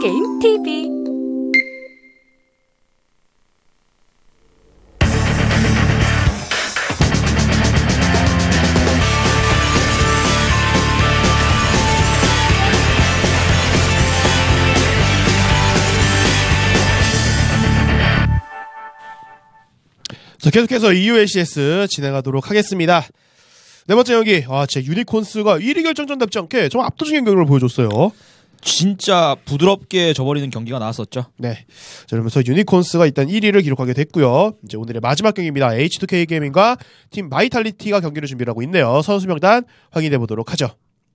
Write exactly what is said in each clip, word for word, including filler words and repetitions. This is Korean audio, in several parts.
K게임 티비. 자, 계속해서 이유엘씨에스 진행하도록 하겠습니다. 네 번째 경기, 아, 제 유니콘스가 일 위 결정전답지 않게 좀 압도적인 경기를 보여줬어요. 진짜 부드럽게 져버리는 경기가 나왔었죠. 네. 자, 그러면서 유니콘스가 일단 일 위를 기록하게 됐고요. 이제 오늘의 마지막 경기입니다. 에이치투케이 게이밍과 팀 바이탈리티가 경기를 준비를 하고 있네요. 선수 명단 확인해 보도록 하죠.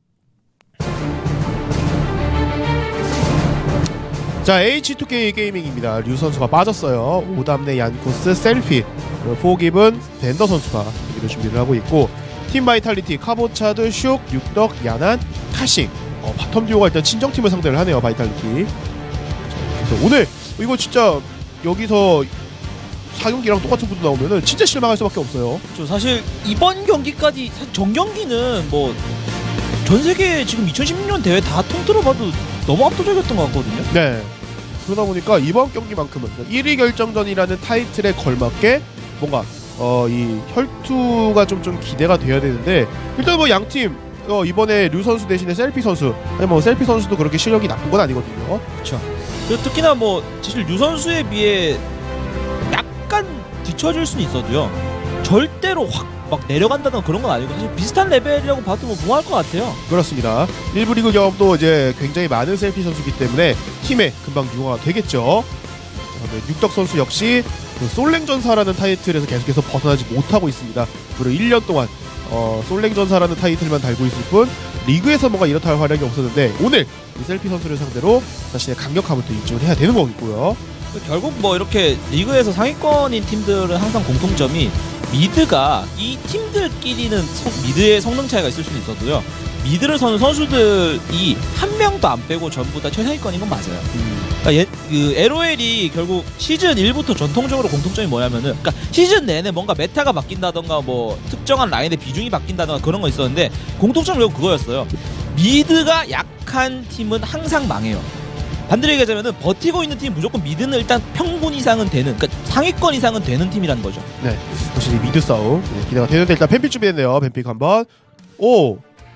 자, 에이치투케이 게이밍입니다. 류 선수가 빠졌어요. 오담네, 얀코스, 셀피, 포기븐, 벤더 선수가 경기를 준비를 하고 있고, 팀 바이탈리티, 카보차드, 슉, 육덕, 야난, 타싱. 어, 바텀 듀오가 일단 친정팀을 상대를 하네요. 바이탈리티. 그래서 오늘 이거 진짜 여기서 사 경기랑 똑같은 분도 나오면은 진짜 실망할 수밖에 없어요. 저 사실 이번 경기까지 정경기는 뭐 전 세계 지금 이천십육 년 대회 다 통틀어봐도 너무 압도적이었던 것 같거든요. 네. 그러다 보니까 이번 경기만큼은 일 위 결정전이라는 타이틀에 걸맞게 뭔가 어, 이 혈투가 좀 좀 기대가 돼야 되는데, 일단 뭐 양팀 어, 이번에 류 선수 대신에 셀피 선수, 아니 뭐 셀피 선수도 그렇게 실력이 나쁜 건 아니거든요. 그렇죠. 특히나 뭐 사실 류 선수에 비해 약간 뒤처질 수는 있어도요, 절대로 확 막 내려간다는 그런 건 아니고 사실 비슷한 레벨이라고 봐도 뭐 무할 것 같아요. 그렇습니다. 일부 리그 경험도 이제 굉장히 많은 셀피 선수이기 때문에 팀에 금방 융화가 되겠죠. 자, 네, 육덕 선수 역시 그 솔랭전사라는 타이틀에서 계속해서 벗어나지 못하고 있습니다. 무려 일 년 동안 어, 솔랭전사라는 타이틀만 달고 있을 뿐 리그에서 뭔가 이렇다 할 활약이 없었는데, 오늘 이 셀피 선수를 상대로 자신의 강력함을 또 인증을 해야 되는 거겠고요. 결국 뭐 이렇게 리그에서 상위권인 팀들은 항상 공통점이 미드가, 이 팀들끼리는 성, 미드의 성능 차이가 있을 수는 있어도요, 미드를 서는 선수들이 한 명도 안 빼고 전부 다 최상위권인 건 맞아요. 음. 그러니까 예, 그 엘오엘이 결국 시즌 일부터 전통적으로 공통점이 뭐냐면은, 그러니까 시즌 내내 뭔가 메타가 바뀐다던가 뭐 특정한 라인의 비중이 바뀐다던가 그런 거 있었는데, 공통점이 결국 그거였어요. 미드가 약한 팀은 항상 망해요. 반대로 얘기하자면은 버티고 있는 팀 무조건 미드는 일단 평균 이상은 되는, 그러니까 상위권 이상은 되는 팀이라는 거죠. 네, 역시 미드 싸움 네, 기대가 되는데, 일단 뱀픽 준비했네요. 뱀픽 한번. 오,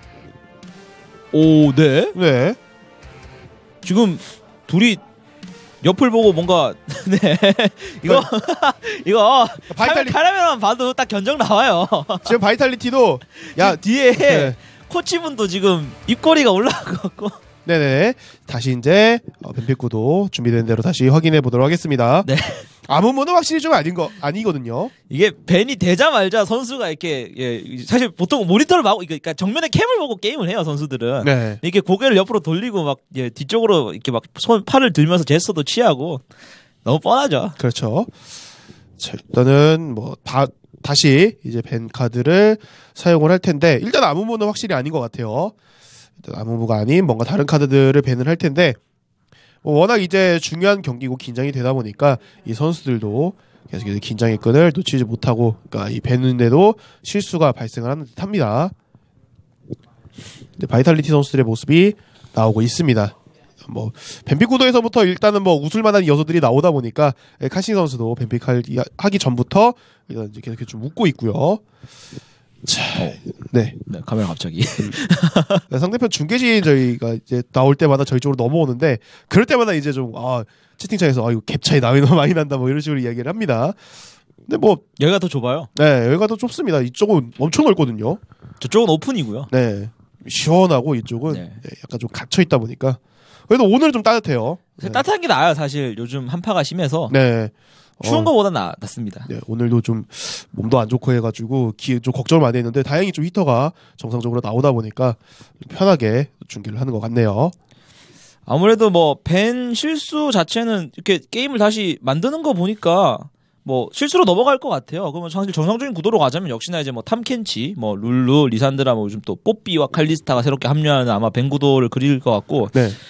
오, 네, 네. 지금 둘이 옆을 보고 뭔가 네 이거 이거 바이탈리... 카라멜만 봐도 딱 견적 나와요. 지금 바이탈리티도 야 뒤에 네. 코치분도 지금 입꼬리가 올라가고. 네네. 다시 이제 어, 뱀픽구도 준비된 대로 다시 확인해 보도록 하겠습니다. 네. 아무모는 확실히 좀 아닌 거 아니거든요. 이게 벤이 되자마자 선수가 이렇게, 예, 사실 보통 모니터를 보고, 그러니까 정면에 캠을 보고 게임을 해요, 선수들은. 네. 이렇게 고개를 옆으로 돌리고 막, 예, 뒤쪽으로 이렇게 막 손 팔을 들면서 제스처도 취하고 너무 뻔하죠. 그렇죠. 자, 일단은 뭐 다 다시 이제 벤 카드를 사용을 할 텐데, 일단 아무모는 확실히 아닌 것 같아요. 아무무가 아닌 뭔가 다른 카드들을 밴을 할 텐데, 뭐 워낙 이제 중요한 경기고 긴장이 되다 보니까 이 선수들도 계속해서 긴장의 끈을 놓치지 못하고, 그러니까 이 밴인데도 실수가 발생을 하는 듯합니다. 바이탈리티 선수들의 모습이 나오고 있습니다. 뭐 뱀픽 구도에서부터 일단은 뭐 웃을만한 여서들이 나오다 보니까 카싱 선수도 뱀픽 하기 전부터 이제 계속 좀 웃고 있고요. 자, 네. 네, 카메라 갑자기. 상대편 중계진 저희가 이제 나올 때마다 저희 쪽으로 넘어오는데, 그럴 때마다 이제 좀, 아, 채팅창에서, 아, 이거 갭 차이 나이 너무 많이 난다, 뭐 이런 식으로 이야기를 합니다. 근데 뭐. 여기가 더 좁아요. 네, 여기가 더 좁습니다. 이쪽은 엄청 넓거든요. 저쪽은 오픈이고요. 네. 시원하고 이쪽은 네. 네, 약간 좀 갇혀있다 보니까. 그래도 오늘은 좀 따뜻해요. 네. 따뜻한 게 나아요, 사실. 요즘 한파가 심해서. 네. 추운 어, 거보다 나, 낫습니다. 네, 오늘도 좀 몸도 안 좋고 해가지고 기, 좀 걱정을 많이 했는데, 다행히 좀 히터가 정상적으로 나오다 보니까 좀 편하게 중계를 하는 것 같네요. 아무래도 뭐 벤 실수 자체는 이렇게 게임을 다시 만드는 거 보니까 뭐 실수로 넘어갈 것 같아요. 그러면 사실 정상적인 구도로 가자면 역시나 이제 뭐 탐켄치, 뭐 룰루, 리산드라, 뭐 요즘 또 뽀삐와 칼리스타가 새롭게 합류하는 아마 벤 구도를 그릴 것 같고. 네.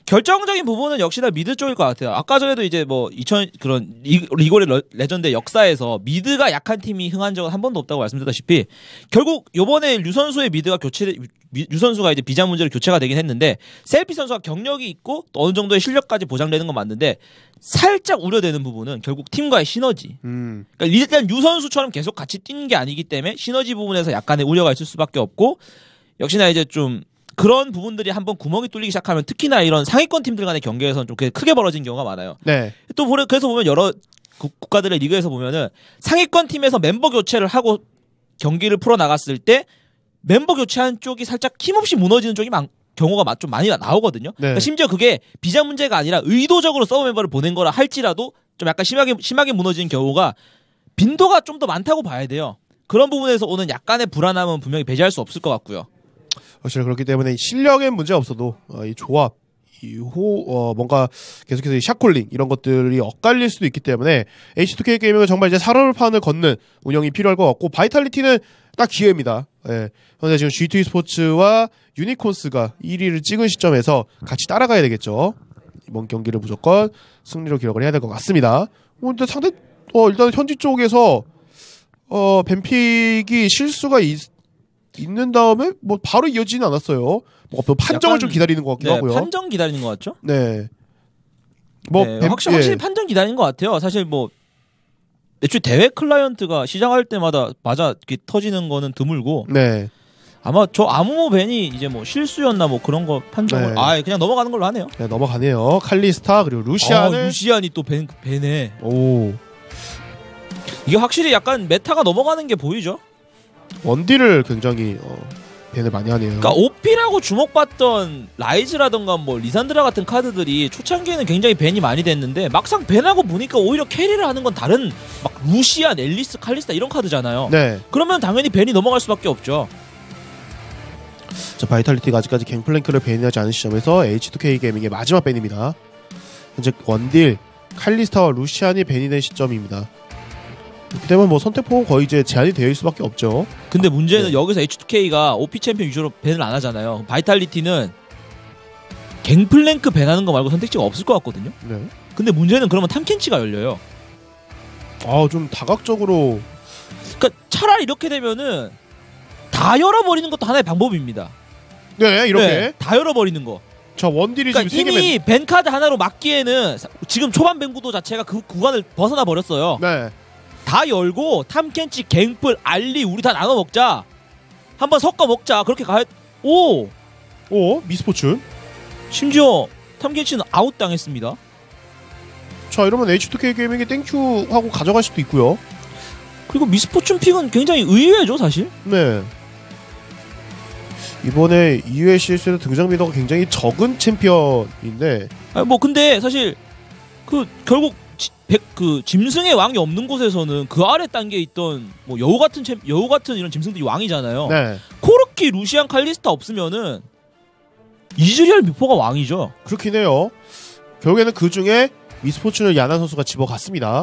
결정적인 부분은 역시나 미드 쪽일 것 같아요. 아까 전에도 이제 뭐 이천 그런 리, 리골의 레전드 역사에서 미드가 약한 팀이 흥한 적은 한 번도 없다고 말씀드렸다시피 결국 요번에 류 선수의 미드가 교체 류 선수가 이제 비자 문제로 교체가 되긴 했는데 셀피 선수가 경력이 있고 또 어느 정도의 실력까지 보장되는 건 맞는데 살짝 우려되는 부분은 결국 팀과의 시너지. 음. 그러니까 일단 류 선수처럼 계속 같이 뛰는 게 아니기 때문에 시너지 부분에서 약간의 우려가 있을 수밖에 없고 역시나 이제 좀 그런 부분들이 한번 구멍이 뚫리기 시작하면 특히나 이런 상위권 팀들 간의 경기에서는 좀 크게 벌어진 경우가 많아요. 네. 또 그래서 보면 여러 국가들의 리그에서 보면은 상위권 팀에서 멤버 교체를 하고 경기를 풀어 나갔을 때 멤버 교체한 쪽이 살짝 힘없이 무너지는 쪽이 많, 경우가 좀 많이 나오거든요. 네. 그러니까 심지어 그게 비자 문제가 아니라 의도적으로 서브 멤버를 보낸 거라 할지라도 좀 약간 심하게 심하게 무너지는 경우가 빈도가 좀 더 많다고 봐야 돼요. 그런 부분에서 오는 약간의 불안함은 분명히 배제할 수 없을 것 같고요. 확실히 그렇기 때문에 실력엔 문제 없어도 어, 이 조합, 이 호, 어, 뭔가 계속해서 이 샷콜링 이런 것들이 엇갈릴 수도 있기 때문에 에이치투케이 게이밍은 정말 이제 살얼판을 걷는 운영이 필요할 것 같고 바이탈리티는 딱 기회입니다. 예. 현재 지금 지투 스포츠와 유니콘스가 일 위를 찍은 시점에서 같이 따라가야 되겠죠. 이번 경기를 무조건 승리로 기록을 해야 될 것 같습니다. 어, 근데 상대 어, 일단 현지 쪽에서 어, 뱀픽이 실수가 있 있는 다음에 뭐 바로 이어지진 않았어요. 뭐 판정을 약간, 좀 기다리는 것 같기도 네, 하고요. 판정 기다리는 것 같죠? 네. 뭐 네, 뱀, 확실히, 예. 확실히 판정 기다리는 것 같아요. 사실 뭐 애초에 대회 클라이언트가 시작할 때마다 맞아 이렇게 터지는 거는 드물고 네. 아마 저 아무모 벤이 이제 뭐 실수였나 뭐 그런 거 판정을 네. 아 그냥 넘어가는 걸로 하네요. 네, 넘어가네요. 칼리스타 그리고 루시안을 아, 루시안이 또 벤, 벤에 오 이게 확실히 약간 메타가 넘어가는 게 보이죠. 원딜을 굉장히 어, 밴을 많이 하네요. 그러니까 오피라고 주목받던 라이즈라던가 뭐 리산드라 같은 카드들이 초창기에는 굉장히 벤이 많이 됐는데 막상 벤하고 보니까 오히려 캐리를 하는 건 다른 막 루시안, 앨리스, 칼리스타 이런 카드잖아요. 네. 그러면 당연히 벤이 넘어갈 수밖에 없죠. 자, 바이탈리티가 아직까지 갱플랭크를 밴하지 않은 시점에서 에이치투케이 게이밍의 마지막 밴입니다. 현재 원딜 칼리스타와 루시안이 밴이 된 시점입니다. 그렇기 때문에 뭐 선택폭은 거의 이제 제한이 되어 있을 수밖에 없죠. 근데 문제는 네. 여기서 에이치투케이가 오피 챔피언 위주로 밴을 안 하잖아요. 바이탈리티는 갱플랭크 밴하는 거 말고 선택지가 없을 것 같거든요. 네. 근데 문제는 그러면 탐켄치가 열려요. 아, 좀 다각적으로. 그러니까 차라리 이렇게 되면은 다 열어버리는 것도 하나의 방법입니다. 네, 이렇게. 네, 다 열어버리는 거. 자, 원딜이 그러니까 지금 세 개면. 이미 밴 카드 하나로 막기에는 지금 초반 밴 구도 자체가 그 구간을 벗어나 버렸어요. 네. 다 열고 탐켄치, 갱플, 알리 우리 다 나눠 먹자. 한번 섞어 먹자. 그렇게 가. 오. 오, 미스포춘. 심지어 탐켄치는 아웃 당했습니다. 자, 이러면 에이치투케이 게이밍이 땡큐 하고 가져갈 수도 있고요. 그리고 미스포춘 픽은 굉장히 의외죠, 사실. 네. 이번에 이 회 씨에스에는 등장 빈도가 굉장히 적은 챔피언인데. 아니, 뭐 근데 사실 그 결국 지, 백, 그 짐승의 왕이 없는 곳에서는 그 아래 단계에 있던 뭐 여우 같은 챔, 여우 같은 이런 짐승들이 왕이잖아요. 네. 코르키, 루시안, 칼리스타 없으면은 이즈리얼 미포가 왕이죠. 그렇긴 해요. 결국에는 그 중에 미스포춘을 야난 선수가 집어갔습니다.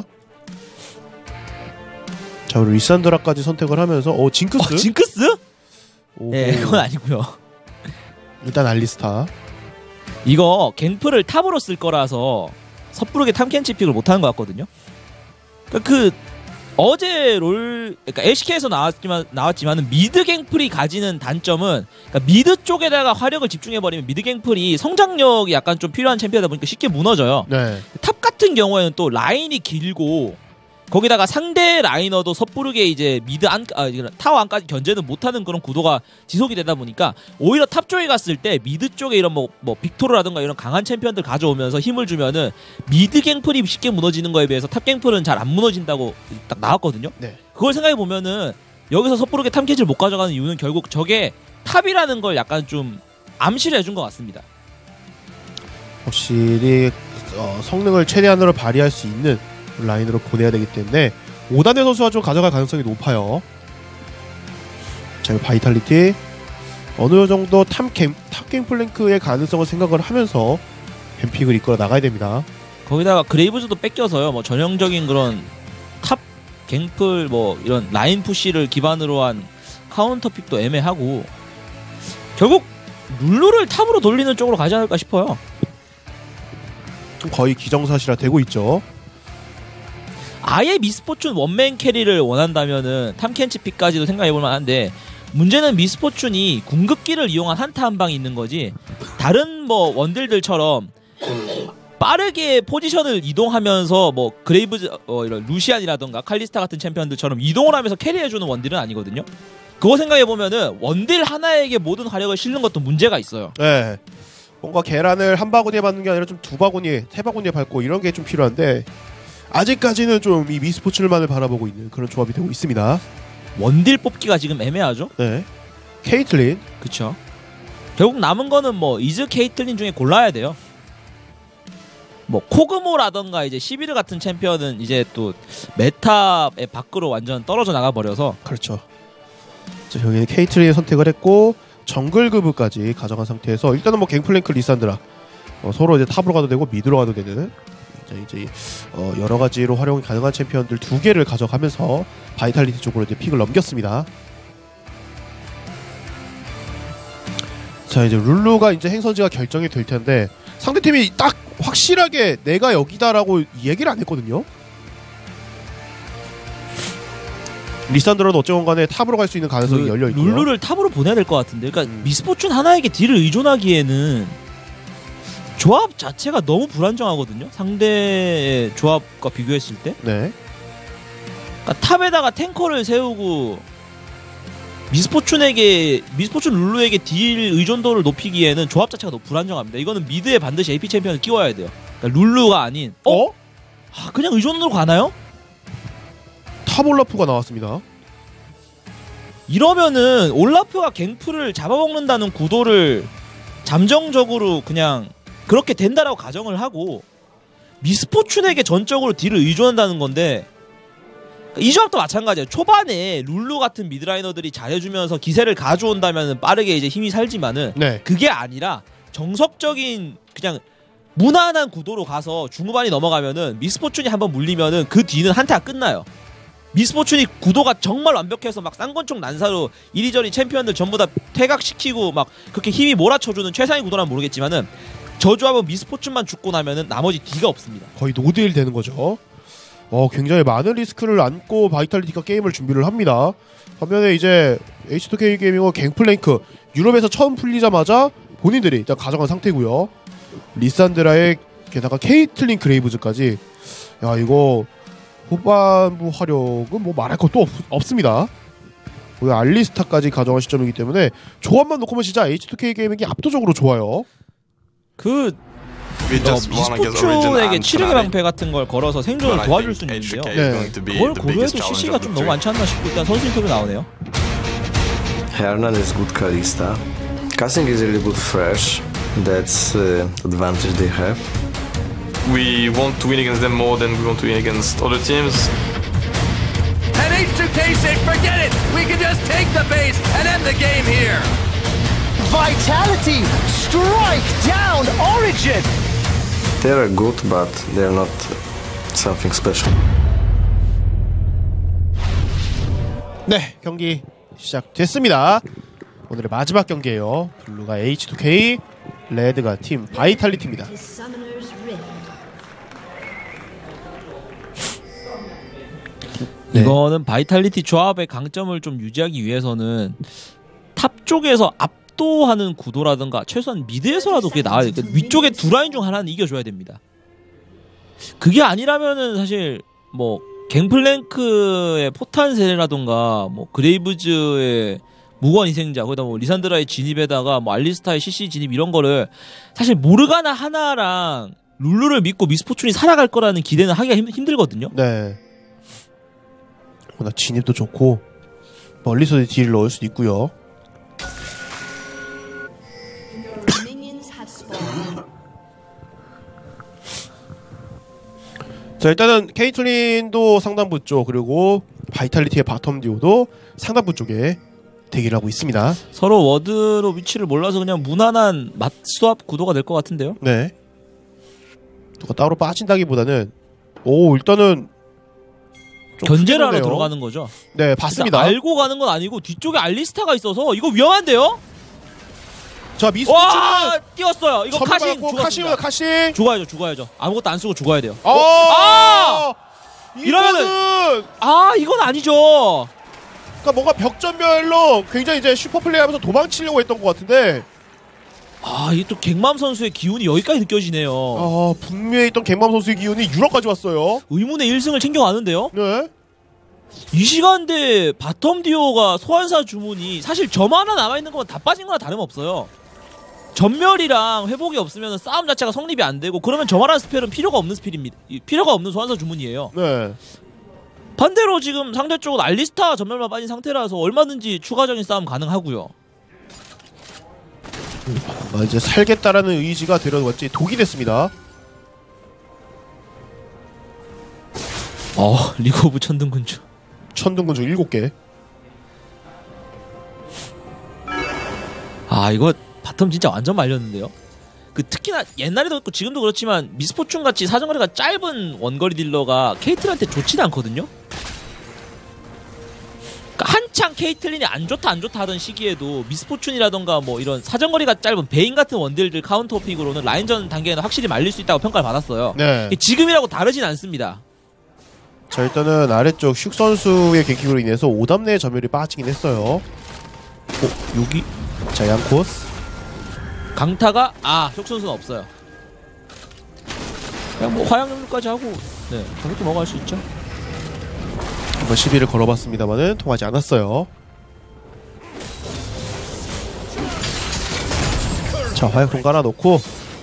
자, 우리 리산드라까지 선택을 하면서 어, 징크스? 어, 징크스? 오, 네, 그건 아니고요. 일단 알리스타. 이거 갱플을 탑으로 쓸 거라서 섣부르게 탐켄치 픽을 못하는 것 같거든요. 그러니까 그 어제 롤 그러니까 엘씨케이에서 나왔지만 나왔지만은 미드 갱플이 가지는 단점은 그러니까 미드 쪽에다가 화력을 집중해 버리면 미드 갱플이 성장력이 약간 좀 필요한 챔피언이다 보니까 쉽게 무너져요. 네. 탑 같은 경우에는 또 라인이 길고 거기다가 상대 라이너도 섣부르게 이제 미드 안, 아, 타워 안까지 견제는 못하는 그런 구도가 지속이 되다 보니까 오히려 탑 쪽에 갔을 때 미드 쪽에 이런 뭐, 뭐 빅토르라든가 이런 강한 챔피언들 가져오면서 힘을 주면은 미드 갱플이 쉽게 무너지는 거에 비해서 탑 갱플은 잘 안 무너진다고 딱 나왔거든요. 네. 그걸 생각해 보면은 여기서 섣부르게 탐캐치를 못 가져가는 이유는 결국 저게 탑이라는 걸 약간 좀 암시를 해준 것 같습니다. 확실히 어, 성능을 최대한으로 발휘할 수 있는 라인으로 보내야 되기 때문에 오단의 선수가 좀 가져갈 가능성이 높아요. 자, 바이탈리티 어느 정도 탑갱 탑갱 플랭크의 가능성을 생각을 하면서 뱀픽을 이끌어 나가야 됩니다. 거기다가 그레이브즈도 뺏겨서요. 뭐 전형적인 그런 탑 갱플 뭐 이런 라인 푸시를 기반으로 한 카운터 픽도 애매하고 결국 룰루를 탑으로 돌리는 쪽으로 가지 않을까 싶어요. 좀 거의 기정사실화 되고 있죠. 아예 미스포춘 원맨 캐리를 원한다면은 탐켄치피까지도 생각해볼 만한데 문제는 미스포춘이 궁극기를 이용한 한타 한 방이 있는 거지 다른 뭐 원딜들처럼 빠르게 포지션을 이동하면서 뭐 그레이브즈 어, 이런 루시안이라던가 칼리스타 같은 챔피언들처럼 이동을 하면서 캐리해주는 원딜은 아니거든요. 그거 생각해보면은 원딜 하나에게 모든 화력을 실는 것도 문제가 있어요. 네. 뭔가 계란을 한 바구니에 밟는 게 아니라 좀 두 바구니에, 세 바구니에 밟고 이런 게 좀 필요한데 아직까지는 좀 이 미스포츠만을 바라보고 있는 그런 조합이 되고 있습니다. 원딜 뽑기가 지금 애매하죠? 네. 케이틀린. 그쵸. 결국 남은 거는 뭐 이즈 케이틀린 중에 골라야 돼요. 뭐 코그모라던가 이제 시비르 같은 챔피언은 이제 또 메타의 밖으로 완전 떨어져 나가 버려서. 그렇죠. 자, 여기는 케이틀린을 선택을 했고 정글 그브까지 가져간 상태에서 일단은 뭐 갱플랭크 리산드라 어, 서로 이제 탑으로 가도 되고 미드로 가도 되는 이제, 이제 어, 여러 가지로 활용이 가능한 챔피언들 두 개를 가져가면서 바이탈리티 쪽으로 이제 픽을 넘겼습니다. 자, 이제 룰루가 이제 행선지가 결정이 될 텐데 상대팀이 딱 확실하게 내가 여기다라고 얘기를 안 했거든요. 리산드로는 어쨌건 간에 탑으로 갈 수 있는 가능성이 그 열려 있고요. 룰루를 탑으로 보내야 될 것 같은데. 그러니까 음. 미스포춘 하나에게 딜을 의존하기에는 조합 자체가 너무 불안정하거든요. 상대의 조합과 비교했을 때. 네. 그러니까 탑에다가 탱커를 세우고 미스포춘에게 미스포춘 룰루에게 딜 의존도를 높이기에는 조합 자체가 너무 불안정합니다. 이거는 미드에 반드시 에이피 챔피언을 끼워야 돼요. 그러니까 룰루가 아닌 어? 어? 아, 그냥 의존으로 가나요? 탑 올라프가 나왔습니다. 이러면은 올라프가 갱프를 잡아먹는다는 구도를 잠정적으로 그냥 그렇게 된다라고 가정을 하고 미스포춘에게 전적으로 딜을 의존한다는 건데 이 조합도 마찬가지예요. 초반에 룰루 같은 미드라이너들이 잘해주면서 기세를 가져온다면 빠르게 이제 힘이 살지만은 네. 그게 아니라 정석적인 그냥 무난한 구도로 가서 중후반이 넘어가면은 미스포춘이 한번 물리면은 그 뒤는 한타가 끝나요. 미스포춘이 구도가 정말 완벽해서 막 쌍권총 난사로 이리저리 챔피언들 전부 다 퇴각시키고 막 그렇게 힘이 몰아쳐주는 최상의 구도라면 모르겠지만은 저 조합은 미스포춘만 죽고 나면은 나머지 D가 없습니다. 거의 노딜 되는 거죠. 어, 굉장히 많은 리스크를 안고 바이탈리티가 게임을 준비를 합니다. 반면에 이제 에이치투케이 게이밍은 갱플랭크 유럽에서 처음 풀리자마자 본인들이 일단 가져간 상태고요. 리산드라의 게다가 케이틀린 그레이브즈까지 야 이거 후반부 화력은 뭐 말할 것도 없, 없습니다. 알리스타까지 가져간 시점이기 때문에 조합만 놓고 보면 진짜 에이치투케이 게이밍이 압도적으로 좋아요. 그 어, 미스포춘에게 치르기 방패 같은 걸 걸어서 생존을 도와줄 수는 있는데요. 네. 그걸 고려해도 씨씨가 좀 너무 많지 않나 싶고 일단 선수 인터뷰 나오네요. Hernan is good Kalista. Casting is really good fresh. That's the uh, advantage they have. We want to win against them more than we want to win against other teams. And H two K say forget it! We can just take the base and end the game here! Vitality! Strike down Origin! They are good, but they are not something special. 네, 경기 시작됐습니다. 오늘의 마지막 경기예요. 블루가 에이치투케이, 레드가 팀 바이탈리티입니다. 네. 이거는 바이탈리티 조합의 강점을 좀 유지하기 위해서는 탑 쪽에서 압도하는 구도라든가 최소한 미드에서라도 그게 나와야 돼요. 그러니까 위쪽에 두 라인 중 하나는 이겨줘야 됩니다. 그게 아니라면은 사실 뭐 갱플랭크의 포탄 세례라든가 뭐 그레이브즈의 무건 희생자 거기다 뭐 리산드라의 진입에다가 뭐 알리스타의 씨씨 진입 이런 거를 사실 모르가나 하나랑 룰루를 믿고 미스포춘이 살아갈 거라는 기대는 하기가 힘, 힘들거든요. 네. 나 진입도 좋고 멀리서 딜을 넣을 수도 있고요. 자, 일단은 케이틀린도 상단부 쪽 그리고 바이탈리티의 바텀 듀오도 상단부 쪽에 대기를 하고 있습니다. 서로 워드로 위치를 몰라서 그냥 무난한 맞수합 구도가 될 것 같은데요. 네. 누가 따로 빠진다기보다는 오 일단은 견제를 하러 들어가는 거죠. 네, 봤습니다. 알고 가는 건 아니고 뒤쪽에 알리스타가 있어서 이거 위험한데요? 자 미스포츠는 와 뛰었어요. 이거 카싱 카싱 죽었습니다. 카싱. 죽어야죠, 죽어야죠. 아무것도 안 쓰고 죽어야 돼요. 어, 아! 이러면은 아 이건 아니죠. 그러니까 뭔가 벽전멸로 굉장히 이제 슈퍼 플레이하면서 도망치려고 했던 것 같은데 아 이게 또 갱맘 선수의 기운이 여기까지 느껴지네요. 아 북미에 있던 갱맘 선수의 기운이 유럽까지 왔어요. 의문의 일 승을 챙겨가는데요. 네. 이 시간대 바텀 듀오가 소환사 주문이 사실 점 하나 남아있는 것만 다 빠진 거나 다름없어요. 전멸이랑 회복이 없으면 싸움 자체가 성립이 안 되고 그러면 점화라는 스펠은 필요가 없는 스펠입니다. 필요가 없는 소환사 주문이에요. 네. 반대로 지금 상대 쪽은 알리스타 전멸만 빠진 상태라서 얼마든지 추가적인 싸움 가능하고요. 아, 이제 살겠다라는 의지가 들어왔지 독이 됐습니다. 어 리그 오브 천둥군주. 천둥군주 일곱 개. 아 이거 바텀 진짜 완전 말렸는데요. 그 특히나 옛날에도 그렇고 지금도 그렇지만 미스포춘 같이 사정거리가 짧은 원거리 딜러가 케이틀한테 좋지는 않거든요. 그러니까 한창 케이틀린이 안 좋다 안 좋다 하던 시기에도 미스포춘이라던가 뭐 이런 사정거리가 짧은 베인 같은 원딜들 카운터 픽으로는 라인전 단계에는 확실히 말릴 수 있다고 평가를 받았어요. 네. 지금이라고 다르진 않습니다. 자 일단은 아래쪽 슉 선수의 갱킹으로 인해서 오답 내의 전멸이 빠지긴 했어요. 어 여기 자 양코스 강타가 아 혁 선수는 없어요. 그냥 뭐 화양연료까지 하고 네 저것도 먹어갈 수 있죠. 한번 시비를 걸어봤습니다만은 통하지 않았어요. 자 화약통 깔아놓고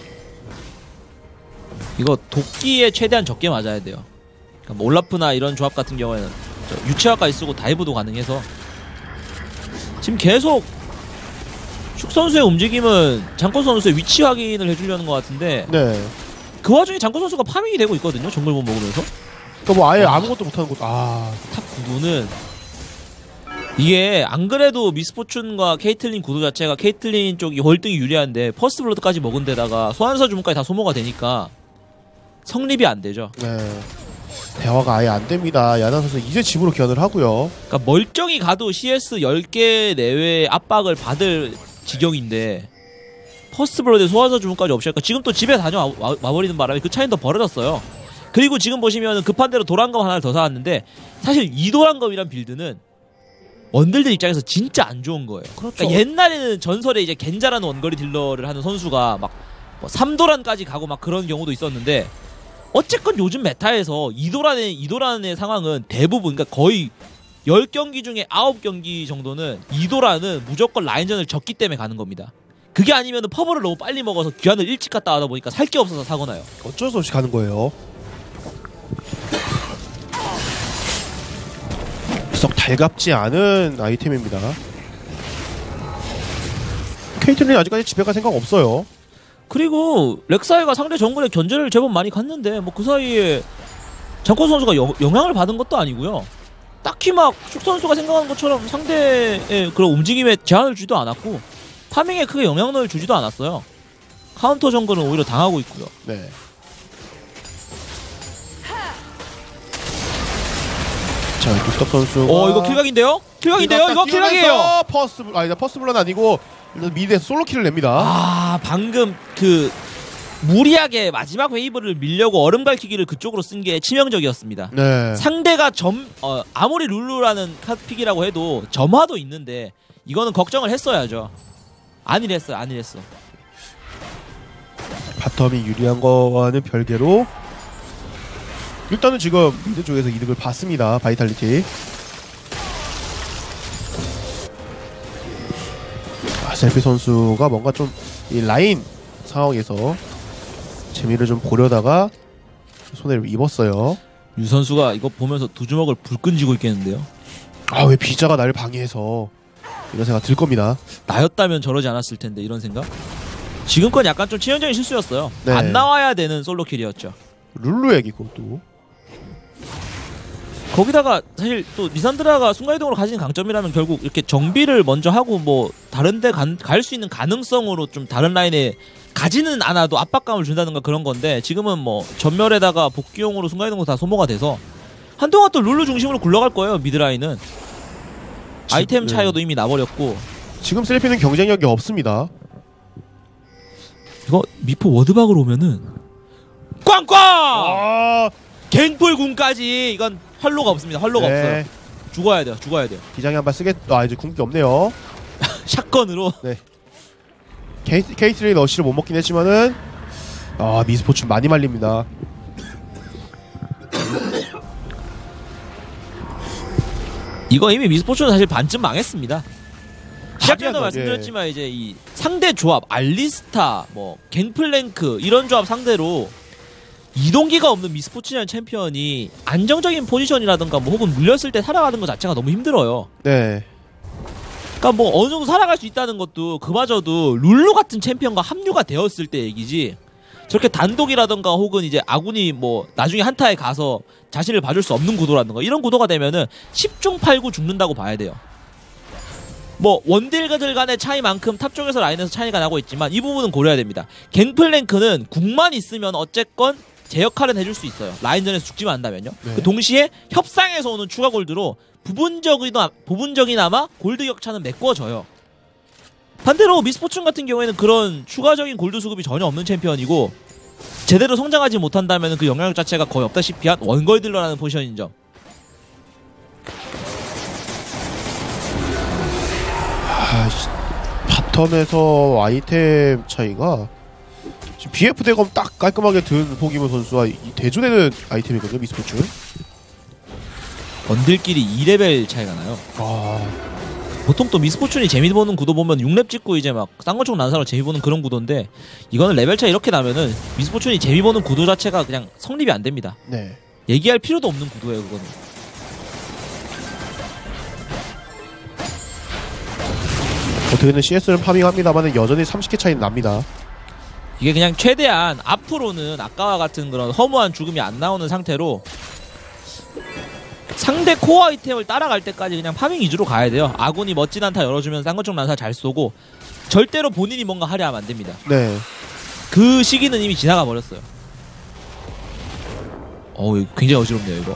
이거 도끼에 최대한 적게 맞아야 돼요. 그러니까 뭐 올라프나 이런 조합 같은 경우에는 유채화까지 쓰고 다이브도 가능해서 지금 계속 슉 선수의 움직임은 장코 선수의 위치 확인을 해주려는 것 같은데 네. 그 와중에 장코 선수가 파밍이 되고 있거든요. 정글본 먹으면서. 그러니까 뭐 아예 아. 아무것도 못하는 곳. 아 탑 구도는 이게 안 그래도 미스포춘과 케이틀린 구도 자체가 케이틀린 쪽이 월등히 유리한데 퍼스트 블러드까지 먹은 데다가 소환사 주문까지 다 소모가 되니까 성립이 안 되죠. 네. 대화가 아예 안 됩니다. 야나 선수 이제 집으로 귀환을 하고요. 그러니까 멀쩡히 가도 씨에스 열 개 내외의 압박을 받을 지경인데 퍼스트 블러드에 소환사 주문까지 없이 하니까 지금 또 집에 다녀와 와, 와버리는 바람에 그 차이는 더 벌어졌어요. 그리고 지금 보시면 급한 대로 도란검 하나를 더 사왔는데 사실 이 도란검이란 빌드는 원딜들 입장에서 진짜 안 좋은 거예요. 그렇죠. 그러니까 옛날에는 전설에 이제 겐자라는 원거리 딜러를 하는 선수가 막 뭐 삼 도란까지 가고 막 그런 경우도 있었는데 어쨌건 요즘 메타에서 이 도란의 이 도란의 상황은 대부분 그러니까 거의 열 경기 중에 아홉 경기 정도는 이 도란은 무조건 라인전을 졌기 때문에 가는 겁니다. 그게 아니면 퍼블을 너무 빨리 먹어서 귀환을 일찍 갔다 하다 보니까 살 게 없어서 사거나요. 어쩔 수 없이 가는 거예요. 썩 달갑지 않은 아이템입니다. 케이틀린 아직까지 집에 갈 생각 없어요. 그리고 렉사이가 상대 정글에 견제를 제법 많이 갔는데 뭐 그 사이에 장코 선수가 여, 영향을 받은 것도 아니고요. 딱히 막 슉 선수가 생각하는 것처럼 상대의 그런 움직임에 제한을 주지도 않았고 파밍에 크게 영향을 주지도 않았어요. 카운터 정글은 오히려 당하고 있고요. 네. 자, 구스톱 선수가 어 이거 킬각인데요? 킬각인데요? 이거 킬각이에요. 퍼스트 아니다 퍼스트 블런 아니고 일단 미드에서 솔로 킬을 냅니다. 아 방금 그 무리하게 마지막 웨이브를 밀려고 얼음 갈퀴기를 그쪽으로 쓴 게 치명적이었습니다. 네. 상대가 점 어, 아무리 룰루라는 카드픽이라고 해도 점화도 있는데 이거는 걱정을 했어야죠. 아니랬어, 아니랬어. 바텀이 유리한 거와는 별개로 일단은 지금 미드 쪽에서 이득을 봤습니다. 바이탈리티. 아, 셀피 선수가 뭔가 좀 이 라인 상황에서 재미를 좀 보려다가 손해를 입었어요. 유 선수가 이거 보면서 두 주먹을 불끈 쥐고 있겠는데요. 아, 왜 비자가 나를 방해해서 이런 생각 들 겁니다. 나였다면 저러지 않았을 텐데 이런 생각. 지금 건 약간 좀 치명적인 실수였어요. 네. 안 나와야 되는 솔로킬이었죠. 룰루에게 그것도. 거기다가 사실 또 리산드라가 순간이동으로 가진 강점이라면 결국 이렇게 정비를 먼저 하고 뭐 다른 데 갈 수 있는 가능성으로 좀 다른 라인에 가지는 않아도 압박감을 준다든가 그런 건데 지금은 뭐 전멸에다가 복귀용으로 순간이동으로 다 소모가 돼서 한동안 또 룰루 중심으로 굴러갈 거예요. 미드라인은 아이템 차이도 네. 이미 나버렸고 지금 셀피는 경쟁력이 없습니다. 미포 워드박으로 오면은 꽝꽝! 아, 갱플 궁까지 이건 활로가 없습니다. 활로가 네. 없어요. 죽어야 돼요. 죽어야 돼요. 기장이 한 발 쓰겠. 아 이제 궁극기 없네요. 샷건으로. 케이스 케이스레인 어시를 못 먹긴 했지만은 아 미스포츠 많이 말립니다. 이거 이미 미스포츠는 사실 반쯤 망했습니다. 시작 전에도 합의한 말씀드렸지만 이제 이 상대 조합 알리스타, 뭐 갱플랭크 이런 조합 상대로 이동기가 없는 미스포츠라는 챔피언이 안정적인 포지션이라든가 뭐 혹은 물렸을 때 살아가는 것 자체가 너무 힘들어요. 네. 그러니까 뭐 어느 정도 살아갈 수 있다는 것도 그마저도 룰루 같은 챔피언과 합류가 되었을 때 얘기지. 저렇게 단독이라든가 혹은 이제 아군이 뭐 나중에 한타에 가서 자신을 봐줄 수 없는 구도라든가 이런 구도가 되면은 십 중 팔 구 죽는다고 봐야 돼요. 뭐 원딜가들 간의 차이만큼 탑 쪽에서 라인에서 차이가 나고 있지만 이 부분은 고려해야 됩니다. 갱플랭크는 궁만 있으면 어쨌건 제 역할은 해줄 수 있어요. 라인전에서 죽지만 않다면요. 네. 그 동시에 협상에서 오는 추가 골드로 부분적이나 부분적이나마 골드 격차는 메꿔져요. 반대로 미스포춘 같은 경우에는 그런 추가적인 골드 수급이 전혀 없는 챔피언이고 제대로 성장하지 못한다면 그 영향력 자체가 거의 없다시피 한 원거리 딜러라는 포지션인 점. 아, 씨, 바텀에서 아이템 차이가 지금 비에프 대검 딱 깔끔하게 든 포기문 선수와 이 대조되는 아이템이거든요 미스포츠. 원딜끼리 이 레벨 차이가 나요. 아, 보통 또 미스포춘이 재미 보는 구도 보면 육 렙 찍고 이제 막 쌍권총 난사로 재미 보는 그런 구도인데 이거는 레벨 차 이렇게 나면은 미스포춘이 재미 보는 구도 자체가 그냥 성립이 안 됩니다. 네. 얘기할 필요도 없는 구도예요 그거는. 어떻게든 씨에스를 파밍합니다만 여전히 삼십 개 차이는 납니다. 이게 그냥 최대한 앞으로는 아까와 같은 그런 허무한 죽음이 안 나오는 상태로 상대 코어 아이템을 따라갈 때까지 그냥 파밍 위주로 가야 돼요. 아군이 멋진 한타 열어주면 쌍권총 난사 잘 쏘고 절대로 본인이 뭔가 하려 하면 안 됩니다. 네. 그 시기는 이미 지나가 버렸어요. 어우 굉장히 어지럽네요 이거.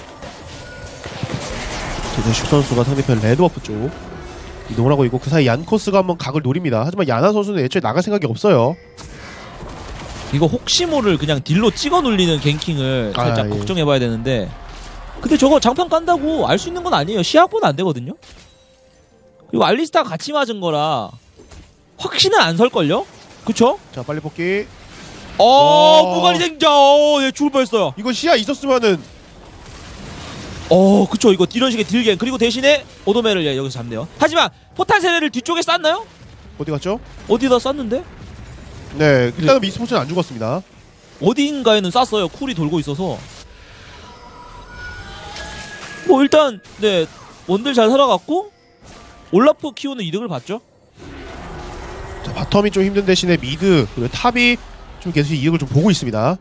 도대식 선수가 상대편 레드버프 쪽 이동을 하고 있고 그 사이 얀코스가 한번 각을 노립니다. 하지만 야나 선수는 애초에 나갈 생각이 없어요. 이거 혹시 모를 그냥 딜로 찍어 눌리는 갱킹을 살짝 아, 예. 걱정해봐야 되는데 근데 저거 장판 깐다고 알 수 있는 건 아니에요. 시야보는 안 되거든요. 그리고 알리스타가 같이 맞은 거라 확신은 안 설걸요? 그쵸? 자 빨리 뽑기. 어 어. 무가리 생자 어, 예, 죽을 뻔했어요. 이거 시야 있었으면은 어 그쵸 이거 이런 식의 딜갱 그리고 대신에 오도메를 예, 여기서 잡네요. 하지만 포탄 세례를 뒤쪽에 쐈나요? 어디 갔죠? 어디다 쐈는데? 네 일단은 미스포츠는 안 죽었습니다. 어디인가에는 쐈어요. 쿨이 돌고 있어서 뭐 일단 네 원딜 잘 살아갔고 올라프 키우는 이득을 봤죠. 자 바텀이 좀 힘든 대신에 미드 그리고 탑이 좀 계속 이득을 좀 보고 있습니다.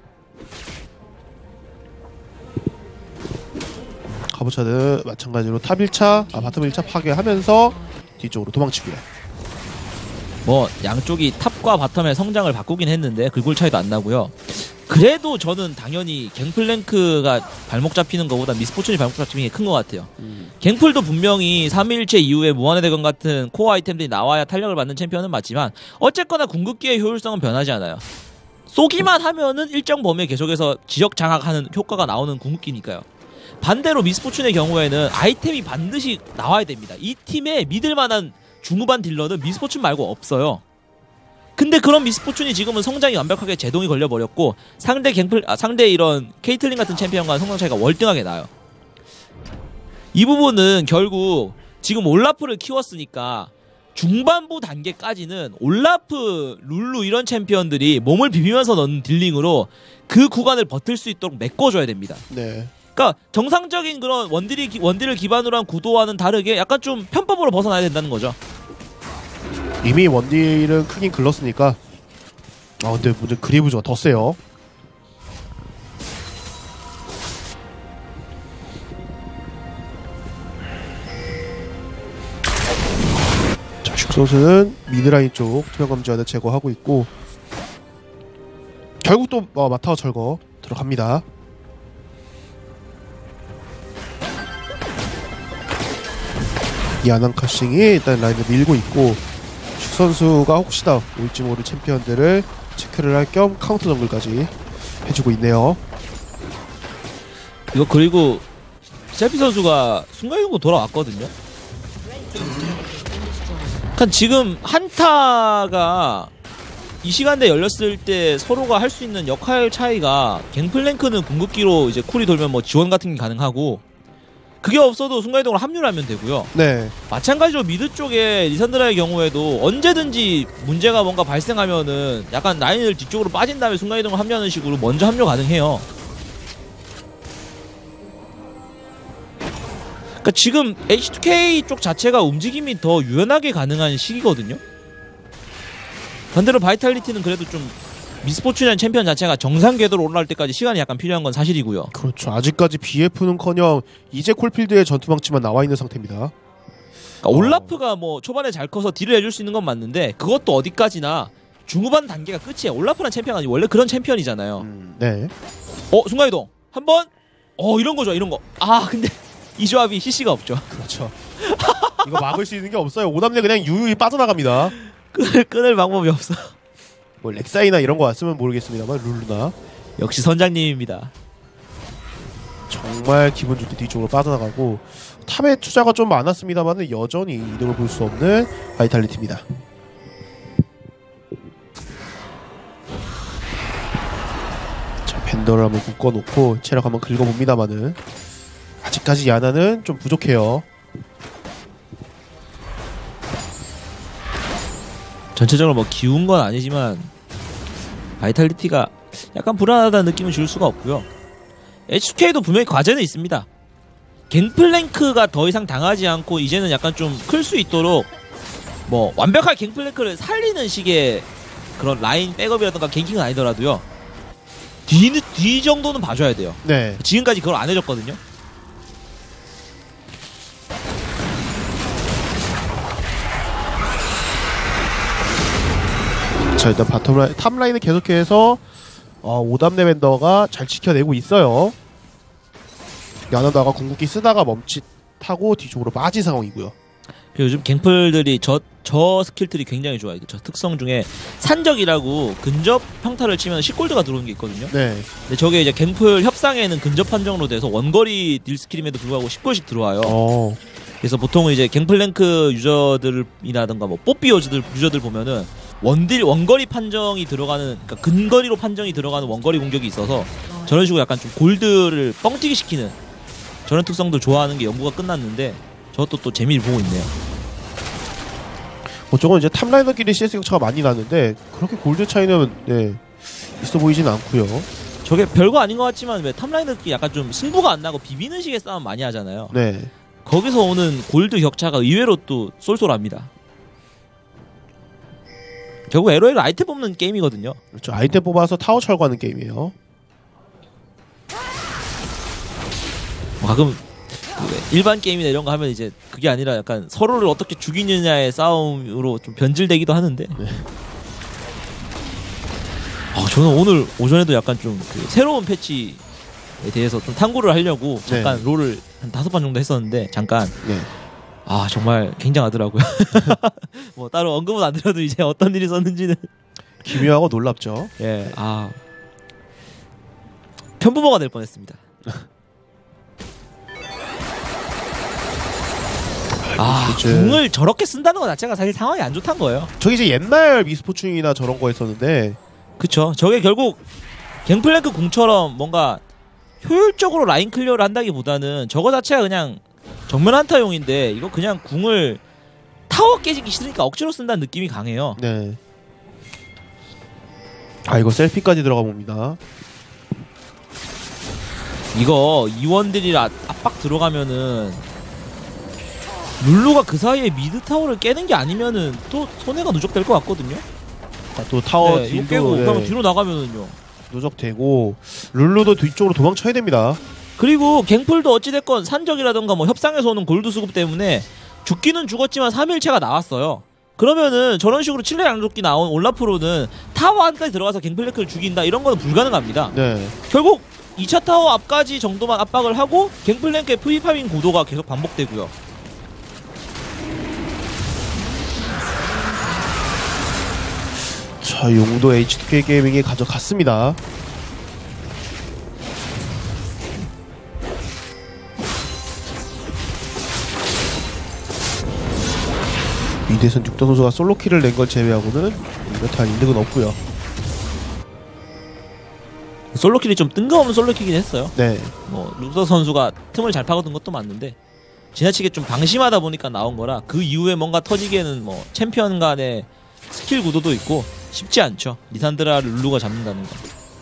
카보차드 마찬가지로 탑 일 차, 아 바텀 일 차 파괴하면서 뒤쪽으로 도망치고요. 뭐 양쪽이 탑과 바텀의 성장을 바꾸긴 했는데 글골 차이도 안 나고요. 그래도 저는 당연히 갱플랭크가 발목 잡히는 것보다 미스포춘이 발목 잡히는 게 큰 것 같아요. 음. 갱플도 분명히 삼 일체 이후에 무한의 대건 같은 코어 아이템들이 나와야 탄력을 받는 챔피언은 맞지만 어쨌거나 궁극기의 효율성은 변하지 않아요. 쏘기만 하면은 일정 범위에 계속해서 지역 장악하는 효과가 나오는 궁극기니까요. 반대로 미스포춘의 경우에는 아이템이 반드시 나와야 됩니다. 이 팀에 믿을 만한 중후반 딜러는 미스포춘 말고 없어요. 근데 그런 미스포춘이 지금은 성장이 완벽하게 제동이 걸려버렸고 상대 갱플, 아, 상대 이런 케이틀린 같은 챔피언과는 성장 차이가 월등하게 나요. 이 부분은 결국 지금 올라프를 키웠으니까 중반부 단계까지는 올라프, 룰루 이런 챔피언들이 몸을 비비면서 넣는 딜링으로 그 구간을 버틸 수 있도록 메꿔줘야 됩니다. 네. 그러니까 정상적인 그런 원딜이 원딜을 기반으로 한 구도와는 다르게 약간 좀 편법으로 벗어나야 된다는 거죠. 이미 원딜은 크긴 글렀으니까. 아 근데 문제 그리브즈가 더 세요. 자 슉 선수는 미드라인 쪽 투명 감지와드 제거하고 있고 결국 또 어, 마타워 철거 들어갑니다. 야난 카싱이 일단 라인을 밀고 있고 슉 선수가 혹시나 올지 모를 챔피언들을 체크를 할 겸 카운터 정글까지 해주고 있네요. 이거 그리고 셀피 선수가 순간이동도 돌아왔거든요. 그러니까 지금 한타가 이 시간대에 열렸을 때 서로가 할 수 있는 역할 차이가 갱플랭크는 궁극기로 이제 쿨이 돌면 뭐 지원 같은 게 가능하고 그게 없어도 순간이동으로 합류를 하면 되고요. 네. 마찬가지로 미드 쪽에 리산드라의 경우에도 언제든지 문제가 뭔가 발생하면은 약간 라인을 뒤쪽으로 빠진 다음에 순간이동을 합류하는 식으로 먼저 합류 가능해요. 그러니까 지금 에이치투케이 쪽 자체가 움직임이 더 유연하게 가능한 시기거든요. 반대로 바이탈리티는 그래도 좀 미스포츠라는 챔피언 자체가 정상 궤도로 올라올 때까지 시간이 약간 필요한 건 사실이고요. 그렇죠. 아직까지 비에프는커녕 이제 콜필드에 전투망치만 나와 있는 상태입니다. 그러니까 올라프가 뭐 초반에 잘 커서 딜을 해줄 수 있는 건 맞는데 그것도 어디까지나 중후반 단계가 끝이에요. 올라프란 챔피언이 아니고 원래 그런 챔피언이잖아요. 음, 네. 어 순간이동 한번 어 이런 거죠 이런 거. 아 근데 이 조합이 씨씨가 없죠. 그렇죠. 이거 막을 수 있는 게 없어요. 오담내 그냥 유유히 빠져나갑니다. 끊을, 끊을 방법이 없어. 뭐 렉사이나 이런 거 왔으면 모르겠습니다만 룰루나 역시 선장님입니다. 정말 기분 좋게 뒤쪽으로 빠져나가고 탑에 투자가 좀 많았습니다만 여전히 이득을 볼 수 없는 바이탈리티입니다. 자 밴더를 한번 묶어놓고 체력 한번 긁어봅니다만은 아직까지 야나는 좀 부족해요. 전체적으로 뭐 기운 건 아니지만 바이탈리티가 약간 불안하다는 느낌을 줄 수가 없고요. 에이치투케이도 분명히 과제는 있습니다. 갱플랭크가 더 이상 당하지 않고 이제는 약간 좀 클 수 있도록 뭐 완벽하게 갱플랭크를 살리는 식의 그런 라인 백업이라든가 갱킹은 아니더라도요. 뒤, 뒤 정도는 봐줘야 돼요. 네. 지금까지 그걸 안 해줬거든요. 자 일단 바텀라인 탑라인을 계속해서 어, 오담내 밴더가 잘 지켜내고 있어요. 야나다가 궁극기 쓰다가 멈칫하고 뒤쪽으로 빠진 상황이고요. 요즘 갱플들이 저, 저 스킬들이 굉장히 좋아요. 저 특성 중에 산적이라고 근접 평타를 치면 십 골드가 들어오는 게 있거든요. 네. 근데 저게 이제 갱플 협상에는 근접 판정으로 돼서 원거리 딜 스킬임에도 불구하고 십 골씩 들어와요. 어. 그래서 보통은 이제 갱플랭크 유저들이라든가 뭐 뽀삐 유저들, 유저들 보면은 원딜 원거리 판정이 들어가는 그러니까 근거리로 판정이 들어가는 원거리 공격이 있어서 저런 식으로 약간 좀 골드를 뻥튀기 시키는 저런 특성들 좋아하는 게 연구가 끝났는데 저것도 또 재미를 보고 있네요. 뭐 저건 이제 탑라이너끼리 씨에스 격차가 많이 나는데 그렇게 골드 차이는 네, 있어 보이진 않고요. 저게 별거 아닌 것 같지만 왜 탑라이너끼리 약간 좀 승부가 안 나고 비비는 식의 싸움 많이 하잖아요. 네. 거기서 오는 골드 격차가 의외로 또 쏠쏠합니다. 결국 엘오엘 아이템 뽑는 게임이거든요. 그렇죠. 아이템 뽑아서 타워 철거하는 게임이에요. 뭐 가끔 일반 게임이나 이런 거 하면 이제 그게 아니라 약간 서로를 어떻게 죽이느냐의 싸움으로 좀 변질되기도 하는데. 네. 아, 저는 오늘 오전에도 약간 좀 그 새로운 패치에 대해서 좀 탐구를 하려고 잠깐 네. 롤을 한 다섯 번 정도 했었는데 잠깐. 네. 아 정말 굉장하더라고요. 뭐 따로 언급은 안 드려도 이제 어떤 일이 있었는지는 기묘하고 놀랍죠. 예, 아 편부모가 될 뻔했습니다. 아 그치. 궁을 저렇게 쓴다는 것 자체가 사실 상황이 안 좋다는 거예요. 저게 이제 옛날 미스포춘이나 저런 거 했었는데 그쵸. 저게 결국 갱플랭크 궁처럼 뭔가 효율적으로 라인 클리어를 한다기보다는 저거 자체가 그냥 정면 한타용인데 이거 그냥 궁을 타워 깨지기 싫으니까 억지로 쓴다는 느낌이 강해요. 네. 아 이거 셀피까지 들어가 봅니다. 이거 이원들이 압박 들어가면은 룰루가 그 사이에 미드 타워를 깨는 게 아니면은 또 손해가 누적될 것 같거든요. 아, 또 타워 네, 이거 딜도 깨고 네, 그냥 뒤로 나가면은요. 누적되고 룰루도 뒤쪽으로 도망쳐야 됩니다. 그리고 갱플도 어찌됐건 산적이라던가 뭐 협상에서 오는 골드 수급 때문에 죽기는 죽었지만 삼 일체가 나왔어요. 그러면은 저런 식으로 칠레 양조끼 나온 올라프로는 타워 안까지 들어가서 갱플랭크를 죽인다 이런 거는 불가능합니다. 네. 결국 이 차 타워 앞까지 정도만 압박을 하고 갱플랭크의 프리파밍 구도가 계속 반복되고요. 자 자, 용도 에이치투케이 게이밍이 가져갔습니다. 미드에선 육도 선수가 솔로킬을 낸 걸 제외하고는 이렇다 이득은 없고요. 솔로킬이 좀 뜬금없는 솔로킬이긴 했어요. 네. 뭐 루더 선수가 틈을 잘 파고든 것도 맞는데 지나치게 좀 방심하다 보니까 나온 거라 그 이후에 뭔가 터지기에는 뭐 챔피언 간의 스킬 구도도 있고 쉽지 않죠. 리산드라를 룰루가 잡는다는 거.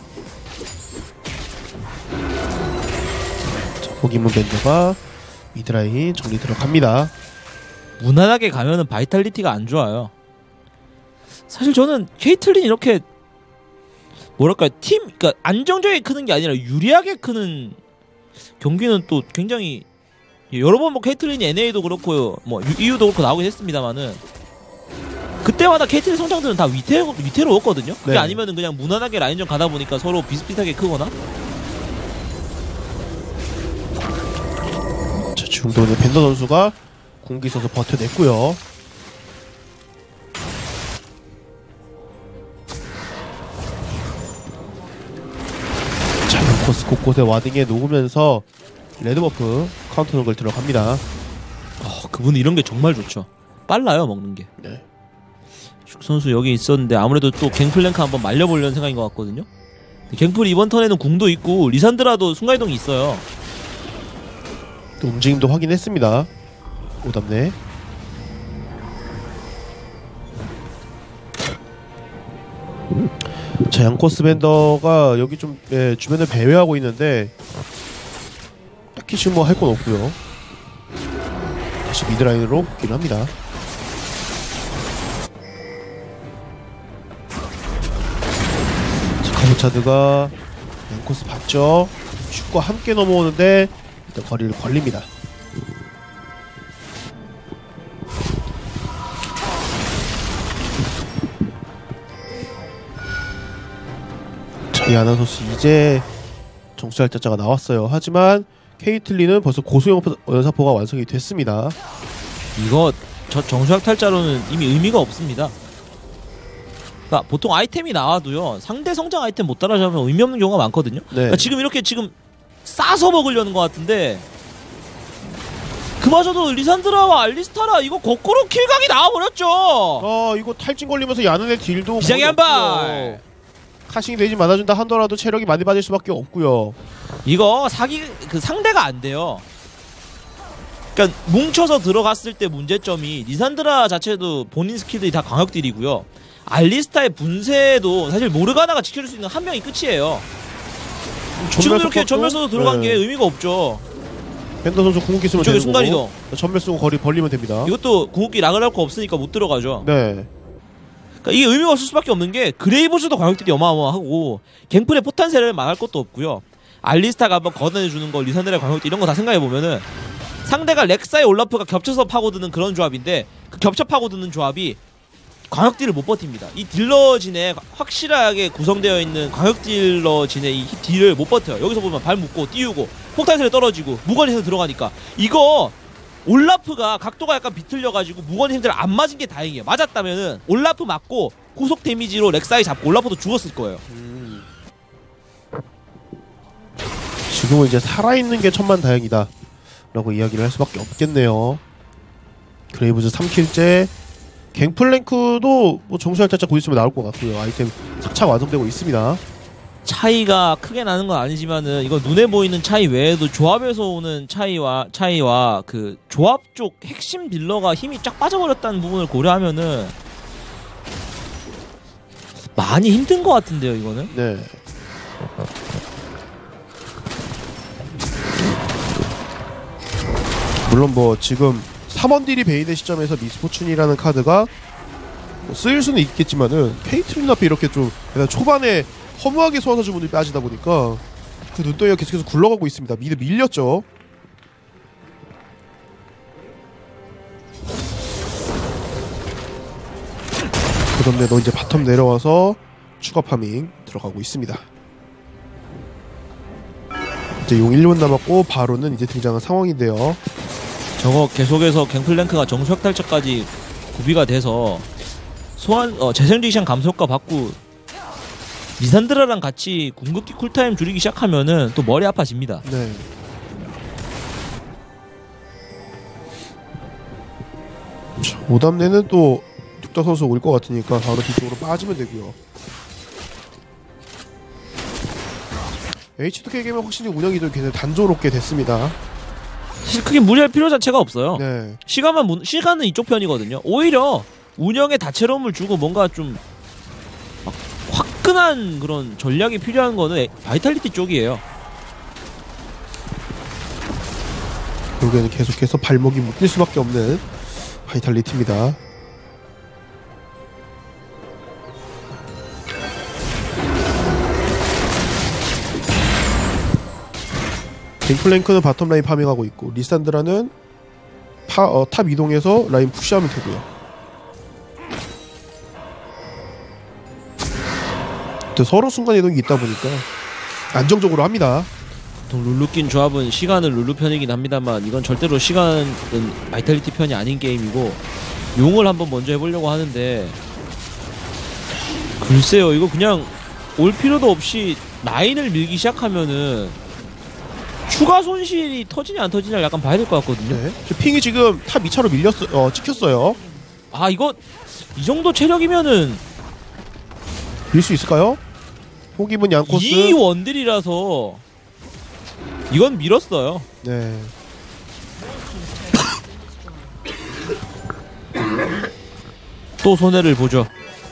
자, 포기문 밴드가 미드라인 정리 들어갑니다. 무난하게 가면은 바이탈리티가 안 좋아요. 사실 저는 케이틀린 이렇게 뭐랄까 팀, 그러니까 안정적이게 크는 게 아니라 유리하게 크는 경기는 또 굉장히 여러 번 뭐 케이틀린이 엔에이도 그렇고 뭐 이유도 그렇고 나오긴 했습니다만은 그때마다 케이틀린 성장들은 다 위태로, 위태로웠거든요. 그게 네. 아니면은 그냥 무난하게 라인전 가다 보니까 서로 비슷비슷하게 크거나. 자, 중도는 밴더 선수가 공기 써서 버텨냈고요. 자, 이 코스 곳곳에 와딩에 녹으면서 레드버프 카운터 녹을 들어갑니다. 어, 그분은 이런 게 정말 좋죠. 빨라요 먹는 게. 네. 슉 선수 여기 있었는데 아무래도 또 갱플랭크 한번 말려보려는 생각인 것 같거든요. 갱플 이번 턴에는 궁도 있고 리산드라도 순간이동이 있어요. 또 움직임도 확인했습니다. 오답네. 자, 양코스 밴더가 여기 좀 예, 주변을 배회하고 있는데 딱히 지금 뭐 할 건 없고요. 다시 미드라인으로 복귀를 합니다. 자, 카보차드가 양코스 봤죠. 슛과 함께 넘어오는데 일단 거리를 벌립니다. 이아나 선수 이제 정수할자자가 나왔어요. 하지만 케이틀린은 벌써 고소연사포가 완성이 됐습니다. 이거 저 정수학 탈자로는 이미 의미가 없습니다. 그러니까 보통 아이템이 나와도요 상대 성장 아이템 못 따라잡으면 의미 없는 경우가 많거든요. 네. 그러니까 지금 이렇게 지금 싸서 먹으려는 것 같은데 그마저도 리산드라와 알리스타라 이거 거꾸로 킬각이 나와버렸죠. 어, 이거 탈진 걸리면서 야는의 딜도 비장의 거의 한발. 없고요. 카싱 내지 맞아준다 하더라도 체력이 많이 빠질 수밖에 없고요. 이거 사기 그 상대가 안 돼요. 그러니까 뭉쳐서 들어갔을 때 문제점이 리산드라 자체도 본인 스킬들이 다 광역딜이고요. 알리스타의 분쇄도 사실 모르가나가 지켜줄 수 있는 한 명이 끝이에요. 지금 이렇게 전멸 써서 들어간 네. 게 의미가 없죠. 밴더 선수 궁극기 쓰면 이쪽에 되는 거고 순간이동. 전멸 쓰고 거리 벌리면 됩니다. 이것도 궁극기 락을 할 거 없으니까 못 들어가죠. 네. 그러니까 이게 의미가 없을 수밖에 없는 게 그레이브즈도 광역딜이 어마어마하고 갱플의 포탄세를 말할 것도 없고요. 알리스타가 한번 걷어내주는 거 리산드라의 광역딜 이런 거 다 생각해보면은 상대가 렉사의 올라프가 겹쳐서 파고드는 그런 조합인데 그 겹쳐 파고드는 조합이 광역딜을 못 버팁니다. 이 딜러진에 확실하게 구성되어 있는 광역딜러진의 이 딜을 못 버텨요. 여기서 보면 발 묶고 띄우고 폭탄세를 떨어지고 무건에서 들어가니까 이거 올라프가 각도가 약간 비틀려가지고 무건의 힘들 안 맞은 게 다행이에요. 맞았다면은 올라프 맞고 고속 데미지로 렉사이 잡고 올라프도 죽었을 거예요. 음. 지금은 이제 살아있는 게 천만다행이다 라고 이야기를 할 수밖에 없겠네요. 그레이브즈 삼 킬째 갱플랭크도 뭐 정수할자자 곧 있으면 나올 것 같고요. 아이템 착착 완성되고 있습니다. 차이가 크게 나는 건 아니지만은 이거 눈에 보이는 차이 외에도 조합에서 오는 차이와 차이와 그 조합 쪽 핵심 딜러가 힘이 쫙 빠져버렸다는 부분을 고려하면은 많이 힘든 것 같은데요, 이거는. 네. 물론 뭐 지금 삼 원 딜이 베이된 시점에서 미스포춘이라는 카드가 뭐 쓰일 수는 있겠지만은 케이틀린 앞에 이렇게 좀 약간 초반에 허무하게 소환사 주문이 빠지다 보니까 그 눈덩이가 계속해서 굴러가고 있습니다. 미드 밀렸죠. 그다음에 너 이제 바텀 내려와서 추가 파밍 들어가고 있습니다. 이제 용 일 분 남았고 바로는 이제 등장한 상황인데요. 저거 계속해서 갱플랭크가 정수혁 탈착까지 구비가 돼서 소환 어, 재생되기 시간 감소 효과 받고 리산드라랑 같이 궁극기 쿨타임 줄이기 시작하면은 또 머리 아파집니다. 네. 자, 오담내는 또 둑다 선수 올 것 같으니까 바로 뒤쪽으로 빠지면 되고요. 에이치투케이 게임은 확실히 운영이 좀 굉장히 단조롭게 됐습니다. 사실 크게 무리할 필요 자체가 없어요. 네. 시간만 문- 시간은 이쪽 편이거든요. 오히려 운영에 다채로움을 주고 뭔가 좀 막 화끈한 그런 전략이 필요한 거는 에- 바이탈리티 쪽이에요. 결국에는 계속해서 발목이 묶일 수밖에 없는 바이탈리티입니다. 갱플랭크는 바텀 라인 파밍하고 있고 리산드라는 파, 어, 탑 이동해서 라인 푸시하면 되고요. 또 서로 순간 이동이 있다 보니까 안정적으로 합니다. 보통 룰루 낀 조합은 시간은 룰루 편이긴 합니다만 이건 절대로 시간은 바이탈리티 편이 아닌 게임이고 용을 한번 먼저 해보려고 하는데 글쎄요 이거 그냥 올 필요도 없이 라인을 밀기 시작하면은 추가 손실이 터지냐 안 터지냐 약간 봐야 될 것 같거든요. 네. 저 핑이 지금 탑 이 차로 밀렸어, 어, 찍혔어요. 아 이거 이 정도 체력이면은 밀 수 있을까요? 포기문 양코스. 이 원딜이라서 이건 밀었어요. 네. 또 손해를 보죠.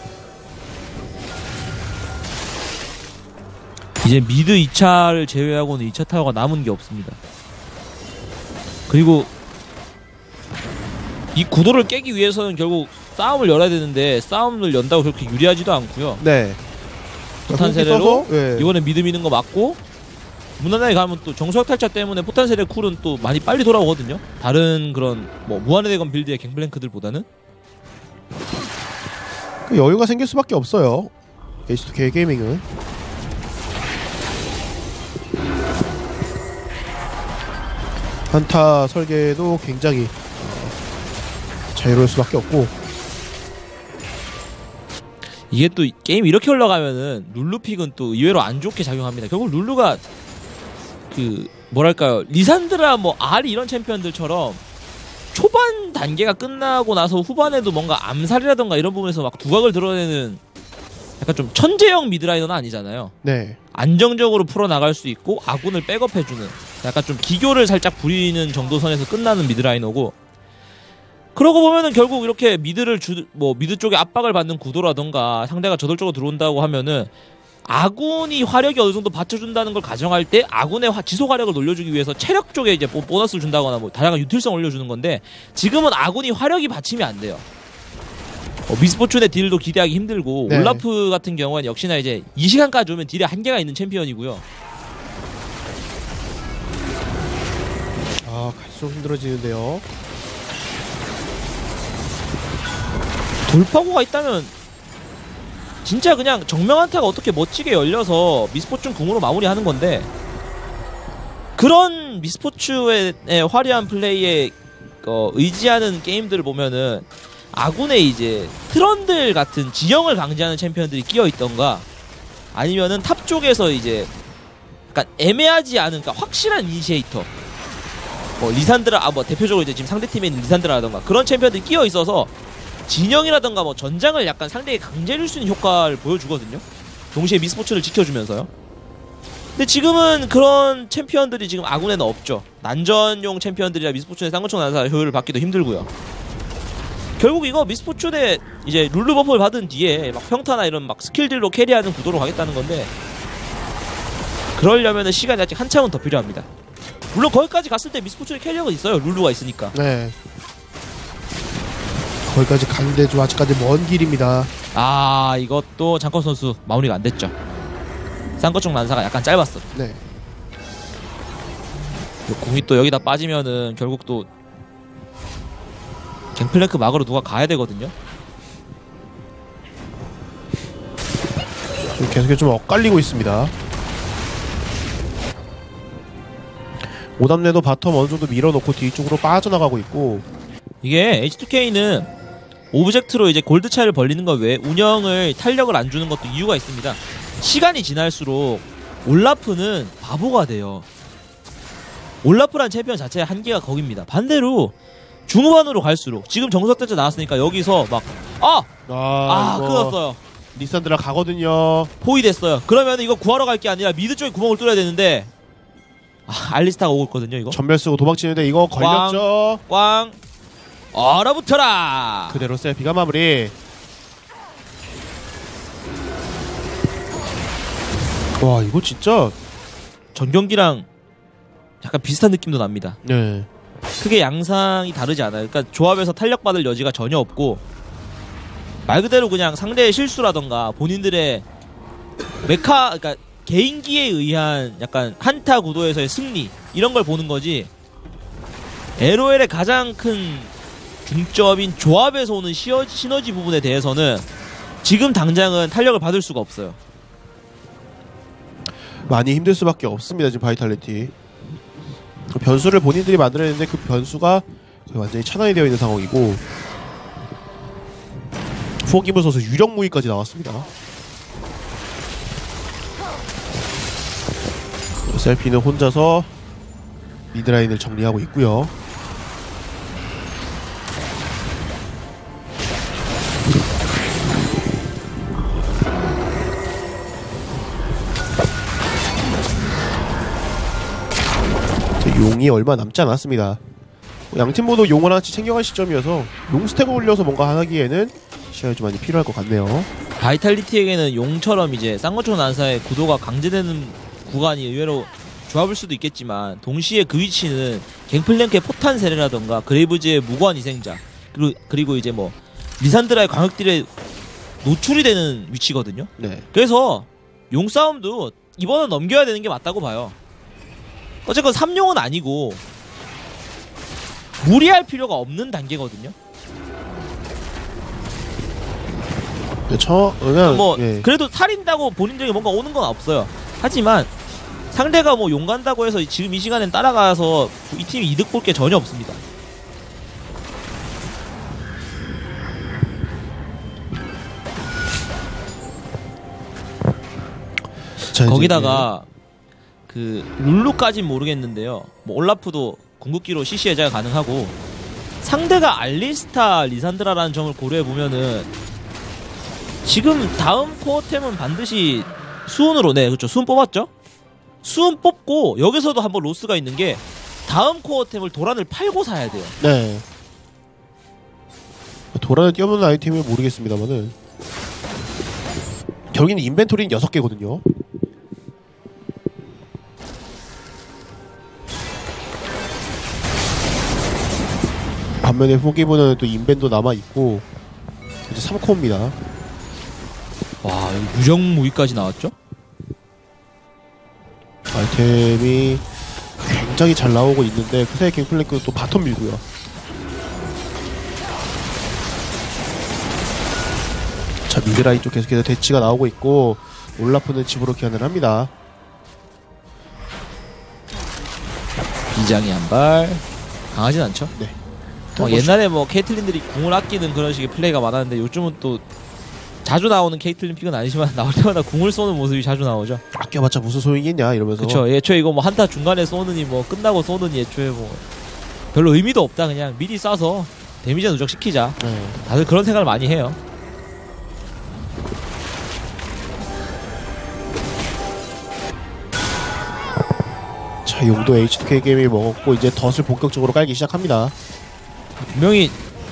이제 미드 이 차를 제외하고는 이 차 타워가 남은 게 없습니다. 그리고 이 구도를 깨기 위해서는 결국 싸움을 열어야 되는데 싸움을 연다고 그렇게 유리하지도 않고요. 네. 포탄 자, 세례로 네. 이번에 미드 미는 거 맞고 무난하게 가면 또 정수학 탈차 때문에 포탄 세례 쿨은 또 많이 빨리 돌아오거든요. 다른 그런 뭐 무한의 대검 빌드의 갱플랭크들보다는 그 여유가 생길 수밖에 없어요. 에이치투케이 게이밍은. 한타 설계도 굉장히 어, 자유로울 수밖에 없고. 이게 또 게임 이렇게 흘러가면은 룰루픽은 또 의외로 안 좋게 작용합니다. 결국 룰루가 그 뭐랄까요 리산드라 뭐 아리 이런 챔피언들처럼 초반 단계가 끝나고 나서 후반에도 뭔가 암살이라던가 이런 부분에서 막 두각을 드러내는 약간 좀 천재형 미드라이너는 아니잖아요. 네. 안정적으로 풀어나갈 수 있고 아군을 백업해주는 약간 좀 기교를 살짝 부리는 정도 선에서 끝나는 미드라이너고 그러고 보면은 결국 이렇게 미드를 주, 뭐 미드 쪽에 압박을 받는 구도라던가 상대가 저돌적으로 들어온다고 하면은 아군이 화력이 어느 정도 받쳐준다는 걸 가정할 때 아군의 화, 지속 화력을 놀려주기 위해서 체력 쪽에 이제 보, 보너스를 준다거나 뭐 다양한 유틸성 올려주는 건데 지금은 아군이 화력이 받침이 안 돼요. 어, 미스포춘의 딜도 기대하기 힘들고 네. 올라프 같은 경우는 역시나 이제 이 시간까지 오면 딜에 한계가 있는 챔피언이고요. 아, 갈수록 힘들어지는데요. 돌파구가 있다면 진짜 그냥 정면 한타가 어떻게 멋지게 열려서 미스포춘 궁으로 마무리하는 건데 그런 미스포춘의 화려한 플레이에 어, 의지하는 게임들을 보면은 아군의 이제 트런들 같은 지형을 강제하는 챔피언들이 끼어 있던가 아니면은 탑 쪽에서 이제 약간 애매하지 않은 그러니까 확실한 이니시에이터 뭐 리산드라 아 뭐 대표적으로 이제 지금 상대 팀에 있는 리산드라라던가 그런 챔피언들이 끼어 있어서 진영이라던가 뭐 전장을 약간 상대에게 강제해줄 수 있는 효과를 보여주거든요. 동시에 미스포츠를 지켜주면서요. 근데 지금은 그런 챔피언들이 지금 아군에는 없죠. 난전용 챔피언들이라 미스포츠의 쌍권총 난사 효율을 받기도 힘들고요. 결국 이거 미스포츠의 이제 룰루 버프를 받은 뒤에 막 평타나 이런 막 스킬들로 캐리하는 구도로 가겠다는 건데 그러려면은 시간이 아직 한참은 더 필요합니다. 물론 거기까지 갔을 때 미스포츠의 캐리어가 있어요. 룰루가 있으니까. 네. 거기까지 가는데 좀 아직까지 먼 길입니다. 아 이것도 장권 선수 마무리가 안 됐죠. 쌍꺼쪽 난사가 약간 짧았어. 네. 공이 또 여기다 빠지면은 결국 또 갱플랭크 막으로 누가 가야 되거든요. 좀 계속해서 좀 엇갈리고 있습니다. 오담내도 바텀 어느 정도 밀어놓고 뒤쪽으로 빠져나가고 있고 이게 에이치투케이는 오브젝트로 이제 골드 차이를 벌리는 것 외에 운영을 탄력을 안 주는 것도 이유가 있습니다. 시간이 지날수록 올라프는 바보가 돼요. 올라프란 챔피언 자체의 한계가 거깁니다. 반대로 중후반으로 갈수록 지금 정석대제 나왔으니까 여기서 막 아! 아, 아 이거 끊었어요. 리산드라 가거든요. 포위됐어요. 그러면 이거 구하러 갈 게 아니라 미드 쪽에 구멍을 뚫어야 되는데 아, 알리스타가 오고 있거든요. 이거 전멸 쓰고 도망치는데 이거 걸렸죠. 꽝 얼어붙어라. 그대로 셀피가 마무리. 와 이거 진짜 전 경기랑 약간 비슷한 느낌도 납니다. 네. 크게 양상이 다르지 않아요. 그러니까 조합에서 탄력받을 여지가 전혀 없고 말 그대로 그냥 상대의 실수라던가 본인들의 메카, 그러니까 개인기에 의한 약간 한타 구도에서의 승리 이런 걸 보는 거지. 엘오엘의 가장 큰 중점인 조합에서 오는 시너지, 시너지 부분에 대해서는 지금 당장은 탄력을 받을 수가 없어요. 많이 힘들 수밖에 없습니다. 지금 바이탈리티 그 변수를 본인들이 만들어냈는데 그 변수가 완전히 차단이 되어 있는 상황이고 포기문 선수 유령 무기까지 나왔습니다. 셀피는 혼자서 미드라인을 정리하고 있고요. 용이 얼마 남지 않았습니다. 양팀 모두 용을 하나씩 챙겨갈 시점이어서 용 스택을 올려서 뭔가 하기에는 시간이 좀 많이 필요할 것 같네요. 바이탈리티에게는 용처럼 이제 쌍거총 난사의 구도가 강제되는 구간이 의외로 조합일 수도 있겠지만 동시에 그 위치는 갱플랭크의 포탄 세례라던가 그레이브즈의 무고한 희생자 그리고, 그리고 이제 뭐 리산드라의 광역딜에 노출이 되는 위치거든요. 네. 그래서 용 싸움도 이번은 넘겨야 되는 게 맞다고 봐요. 어쨌건 삼 용은 아니고 무리할 필요가 없는 단계거든요. 저 그냥 뭐 예. 그래도 살인다고 본인들에게 뭔가 오는 건 없어요. 하지만 상대가 뭐 용 간다고 해서 지금 이 시간엔 따라가서 이 팀이 이득 볼 게 전혀 없습니다. 자, 거기다가 그 룰루까진 모르겠는데요. 뭐 올라프도 궁극기로 씨씨 해제가 가능하고 상대가 알리스타 리산드라라는 점을 고려해 보면은 지금 다음 코어템은 반드시 수은으로 네 그렇죠 수은 뽑았죠. 수은 뽑고 여기서도 한번 로스가 있는 게 다음 코어템을 도란을 팔고 사야 돼요. 네. 도란을 뛰어보는 아이템을 모르겠습니다만은 결국에는 인벤토리는 여섯 개거든요. 반면에 포기보다는 또 인벤도 남아있고 이제 삼 코어입니다. 와 유령 무기까지 나왔죠? 아이템이 굉장히 잘 나오고 있는데 그새 갱플랭크 또 바텀 밀고요. 자 미드라인 쪽 계속해서 대치가 나오고 있고 올라프는 집으로 귀환을 합니다. 비장의 한발 강하진 않죠? 네. 어, 옛날에 뭐 케이틀린들이 궁을 아끼는 그런 식의 플레이가 많았는데 요즘은 또 자주 나오는 케이틀린 픽은 아니지만 나올 때마다 궁을 쏘는 모습이 자주 나오죠. 아껴봤자 무슨 소용이겠냐 이러면서. 그쵸. 애초에 이거 뭐 한타 중간에 쏘느니 뭐 끝나고 쏘느니 애초에 뭐 별로 의미도 없다. 그냥 미리 쏴서 데미지 누적시키자. 네. 다들 그런 생각을 많이 해요. 자 용도 에이치투케이 게임을 먹었고 이제 덫을 본격적으로 깔기 시작합니다. 분명히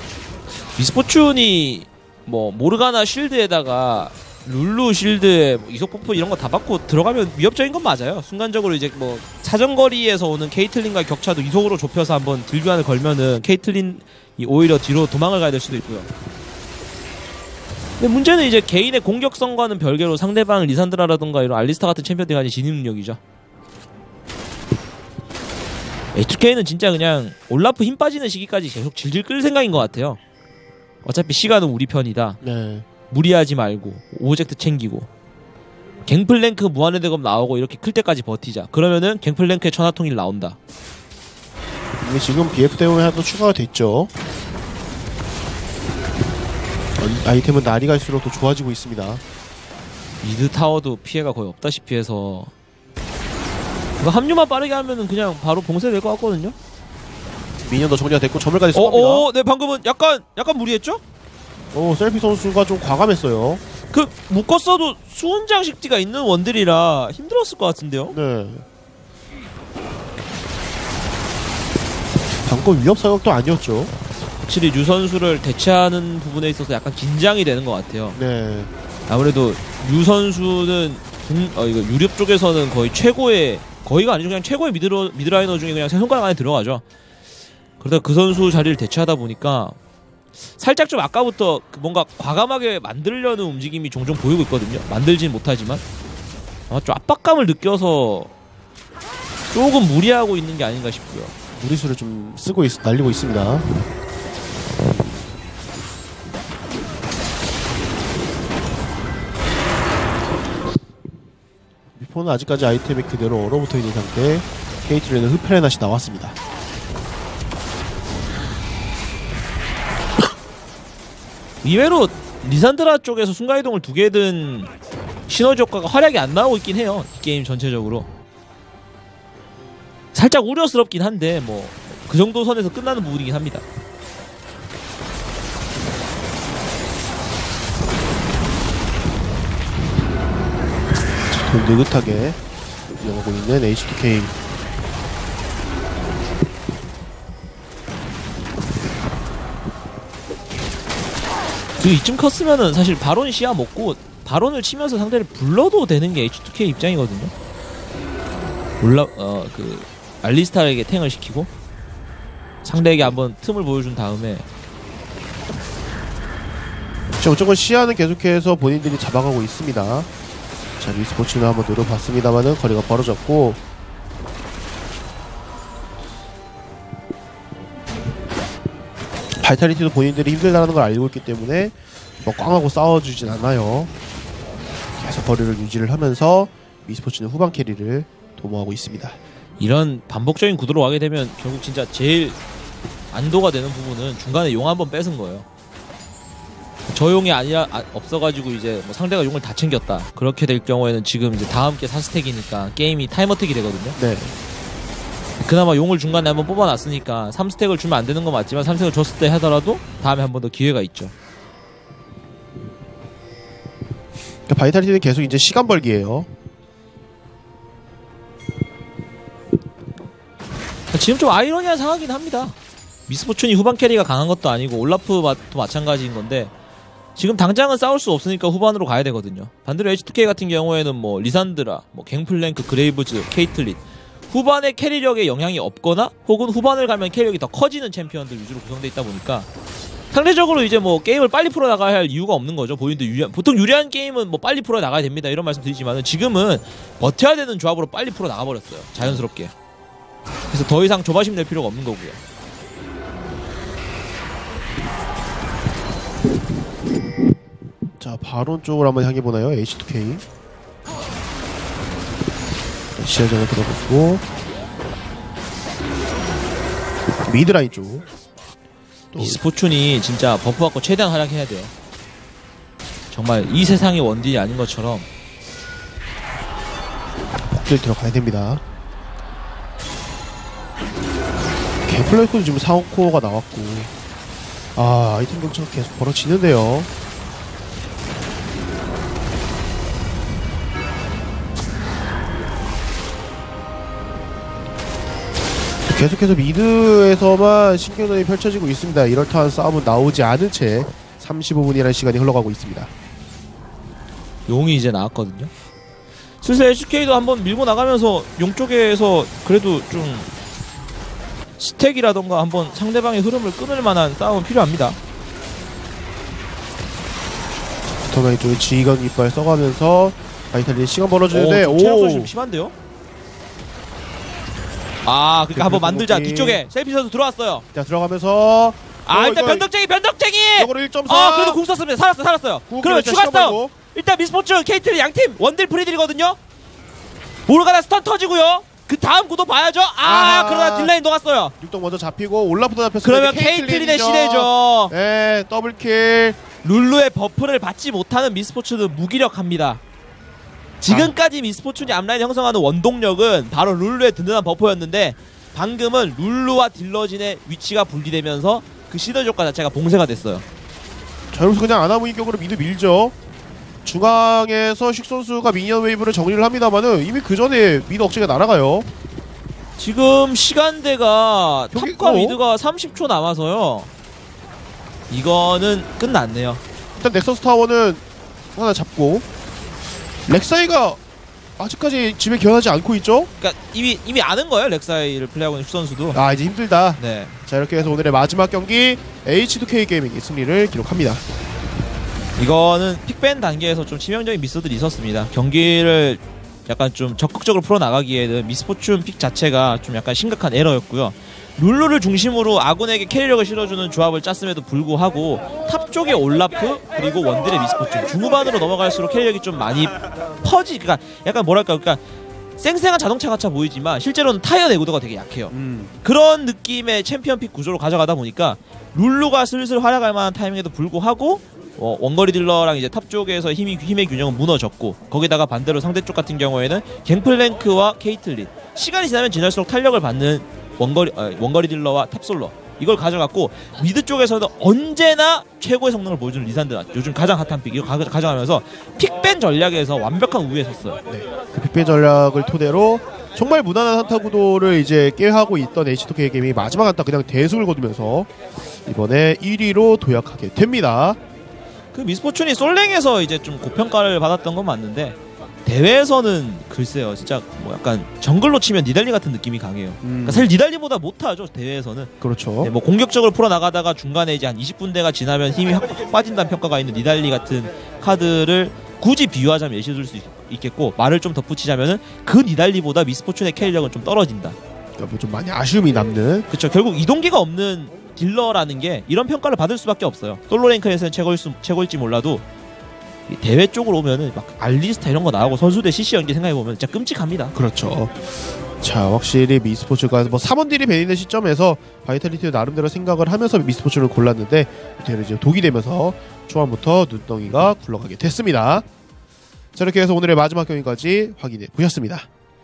미스포춘이 뭐 모르가나 쉴드에다가 룰루 쉴드에 뭐 이속 버프 이런 거 다 받고 들어가면 위협적인 건 맞아요. 순간적으로 이제 뭐 사정거리에서 오는 케이틀린과의 격차도 이속으로 좁혀서 한번 딜교환을 걸면은 케이틀린이 오히려 뒤로 도망을 가야 될 수도 있고요. 근데 문제는 이제 개인의 공격성과는 별개로 상대방 리산드라라던가 이런 알리스타 같은 챔피언들이 가진 진입 능력이죠. 에이투케이는 진짜 그냥 올라프 힘 빠지는 시기까지 계속 질질 끌 생각인 것 같아요. 어차피 시간은 우리 편이다. 네. 무리하지 말고 오브젝트 챙기고 갱플랭크 무한의 대검 나오고 이렇게 클 때까지 버티자. 그러면은 갱플랭크의 천하통일 나온다. 근데 지금 비에프 대용에 하나 더 추가가 됐죠. 아이템은 날이 갈수록 더 좋아지고 있습니다. 미드 타워도 피해가 거의 없다시피 해서 이거 합류만 빠르게 하면은 그냥 바로 봉쇄될 것 같거든요. 미니언도 정리가 됐고 점을까지 쏘갑니다. 어, 어, 네 방금은 약간 약간 무리했죠? 오, 셀피 선수가 좀 과감했어요. 그 묶었어도 수은장 식지가 있는 원들이라 힘들었을 것 같은데요. 네. 방금 위협 사격도 아니었죠. 확실히 류 선수를 대체하는 부분에 있어서 약간 긴장이 되는 것 같아요. 네. 아무래도 류 선수는 공, 어, 이거 유럽 쪽에서는 거의 최고의 거의가 아니죠. 그냥 최고의 미드로, 미드라이너 중에 그냥 세 손가락 안에 들어가죠. 그러다 그 선수 자리를 대체하다 보니까 살짝 좀 아까부터 뭔가 과감하게 만들려는 움직임이 종종 보이고 있거든요. 만들진 못하지만 아마 좀 압박감을 느껴서 조금 무리하고 있는 게 아닌가 싶고요. 무리수를 좀 쓰고 있, 날리고 있습니다. 미포는 아직까지 아이템이 그대로 얼어붙어 있는 상태. 케이트리는 흡혈의 낫이 나왔습니다. 의외로 리산드라 쪽에서 순간이동을 두 개 든 시너지 효과가 활약이 안 나오고 있긴 해요. 이 게임 전체적으로 살짝 우려스럽긴 한데 뭐 그 정도 선에서 끝나는 부분이긴 합니다. 좀 느긋하게 이어가고 있는 에이치투케이. 그 이쯤 컸으면은 사실 바론 시야 먹고 바론을 치면서 상대를 불러도 되는 게 에이치투케이 입장이거든요. 올라 어 그 알리스타에게 탱을 시키고 상대에게 한번 틈을 보여준 다음에 자, 무조건 시야는 계속해서 본인들이 잡아가고 있습니다. 자, 미스포츠는 한번 노려봤습니다만은 거리가 벌어졌고 바이탈리티도 본인들이 힘들다는 걸 알고 있기 때문에 뭐 꽝하고 싸워주진 않아요. 계속 거리를 유지를 하면서 미스포츠는 후반 캐리를 도모하고 있습니다. 이런 반복적인 구도로 가게 되면 결국 진짜 제일 안도가 되는 부분은 중간에 용 한번 뺏은 거예요. 저 용이 아니라 아, 없어가지고 이제 뭐 상대가 용을 다 챙겼다. 그렇게 될 경우에는 지금 이제 다음 게 사 스택이니까 게임이 타임어택이 되거든요. 네. 그나마 용을 중간에 한번 뽑아놨으니까 삼 스택을 주면 안 되는 건 맞지만 삼 스택을 줬을 때 하더라도 다음에 한 번 더 기회가 있죠. 그러니까 바이탈리티는 계속 이제 시간 벌기예요. 지금 좀 아이러니한 상황이긴 합니다. 미스포춘이 후반 캐리가 강한 것도 아니고 올라프도 마찬가지인 건데 지금 당장은 싸울 수 없으니까 후반으로 가야 되거든요. 반대로 에이치투케이 같은 경우에는 뭐 리산드라, 뭐 갱플랭크, 그레이브즈, 케이틀린 후반의 캐리력에 영향이 없거나 혹은 후반을 가면 캐리력이 더 커지는 챔피언들 위주로 구성되어 있다 보니까 상대적으로 이제 뭐 게임을 빨리 풀어 나가야 할 이유가 없는 거죠. 본인들 유리한, 보통 유리한 게임은 뭐 빨리 풀어 나가야 됩니다 이런 말씀 드리지만은 지금은 버텨야 되는 조합으로 빨리 풀어 나가 버렸어요. 자연스럽게. 그래서 더 이상 조바심 낼 필요가 없는 거고요. 자, 바론 쪽으로 한번 향해 보나요? 에이치투케이. 시야전을 들어보고 미드라인 쪽. 미스포춘이 진짜 버프 받고 최대한 활약해야 돼요. 정말 이 세상의 원딜이 아닌 것처럼 폭딜 들어가야 됩니다. 갱플랭크도 지금 사 코어가 나왔고 아, 아이템 경차가 계속 벌어지는데요. 계속해서 미드에서만 신경전이 펼쳐지고 있습니다. 이렇다한 싸움은 나오지 않은 채 삼십오 분이라는 시간이 흘러가고 있습니다. 용이 이제 나왔거든요. 슬슬 에이치케이도 한번 밀고 나가면서 용 쪽에서 그래도 좀 스택이라던가 한번 상대방의 흐름을 끊을 만한 싸움은 필요합니다. 터마이 쪽에 지휘관 이빨 써가면서 바이탈리티 시간 벌어주는데 오, 체력 소실 좀 심한데요? 아, 그러니까 한번 만들자. 공격이... 뒤쪽에 셀피 선수 들어왔어요. 자, 들어가면서 아, 일단 변덕쟁이 변덕쟁이! 이거로 일 점 사. 아, 그래도 궁 썼습니다. 살았어, 살았어요. 그러면 추가 싸움. 일단 미스포츠, 케이틀린 양팀 원딜 프리딜이거든요. 모르가나 스턴 터지고요. 그 다음 구도 봐야죠. 아, 아하. 그러다 딜라인 녹았어요. 육동 먼저 잡히고 올라프도 잡혔어요. 그러면 케이틀린의 시대죠. 네, 더블킬. 룰루의 버프를 받지 못하는 미스포츠는 무기력합니다. 지금까지 미스포츠이 앞라인 형성하는 원동력은 바로 룰루의 든든한 버프였는데 방금은 룰루와 딜러진의 위치가 분리되면서 그 시너지 효과 자체가 봉쇄가 됐어요. 자, 여기서 그냥 아나무인격으로 미드 밀죠. 중앙에서 식 선수가 미니언 웨이브를 정리를 합니다만은 이미 그 전에 미드 억제가 날아가요. 지금 시간대가 여기- 탑과 어? 미드가 삼십 초 남아서요. 이거는 끝났네요. 일단 넥서스 타워는 하나 잡고 렉사이가 아직까지 집에 기원하지 않고 있죠. 그러니까 이미 이미 아는 거예요. 렉사이를 플레이하고 있는 슈 선수도. 아, 이제 힘들다. 네. 자, 이렇게 해서 오늘의 마지막 경기 에이치투케이 게이밍이 승리를 기록합니다. 이거는 픽밴 단계에서 좀 치명적인 미스들이 있었습니다. 경기를 약간 좀 적극적으로 풀어나가기에는 미스포춘 픽 자체가 좀 약간 심각한 에러였고요. 룰루를 중심으로 아군에게 캐리력을 실어주는 조합을 짰음에도 불구하고 탑 쪽에 올라프 그리고 원딜의 미스포춘 중후반으로 넘어갈수록 캐리력이 좀 많이 퍼지 그러니까 약간 뭐랄까 그러니까 쌩쌩한 자동차 같아 보이지만 실제로는 타이어 내구도가 되게 약해요. 음. 그런 느낌의 챔피언 픽 구조로 가져가다 보니까 룰루가 슬슬 활약할 만한 타이밍에도 불구하고 어, 원거리 딜러랑 이제 탑 쪽에서 힘이, 힘의 균형은 무너졌고 거기다가 반대로 상대 쪽 같은 경우에는 갱플랭크와 케이틀린 시간이 지나면 지날수록 탄력을 받는 원거리, 어, 원거리 딜러와 탑솔러 이걸 가져갔고 미드 쪽에서는 언제나 최고의 성능을 보여주는 리산드 요즘 가장 핫한 픽 이걸 가, 가져가면서 픽밴 전략에서 완벽한 우위에 섰어요. 네. 그 픽밴 전략을 토대로 정말 무난한 한타 구도를 이제 깨하고 있던 에이치투케이 게이밍이 마지막 한타 그냥 대승을 거두면서 이번에 일 위로 도약하게 됩니다. 그 미스포춘이 솔랭에서 이제 좀 고평가를 받았던 건 맞는데 대회에서는 글쎄요 진짜 뭐 약간 정글로 치면 니달리 같은 느낌이 강해요. 음. 그러니까 사실 니달리보다 못하죠 대회에서는. 그렇죠. 네, 뭐 공격적으로 풀어 나가다가 중간에 이제 한 이십 분대가 지나면 힘이 확, 확 빠진다는 평가가 있는 니달리 같은 카드를 굳이 비유하자면 예시 들 수 있겠고 말을 좀 덧붙이자면은 그 니달리보다 미스포춘의 캐리력은 좀 떨어진다. 그러니까 뭐 좀 많이 아쉬움이 남는. 그렇죠. 결국 이동기가 없는 딜러라는 게 이런 평가를 받을 수밖에 없어요. 솔로 랭크에서는 최고일 수, 최고일지 몰라도 이 대회 쪽으로 오면은 막 알리스타 이런 거 나오고 선수들 씨씨 연기 생각해 보면 진짜 끔찍합니다. 그렇죠. 자, 확실히 미스포츠가 뭐 삼 원딜이 베니는 시점에서 바이탈리티도 나름대로 생각을 하면서 미스포츠를 골랐는데 대회는 이제 독이 되면서 초반부터 눈덩이가 굴러가게 됐습니다. 자, 이렇게 해서 오늘의 마지막 경기까지 확인해 보셨습니다.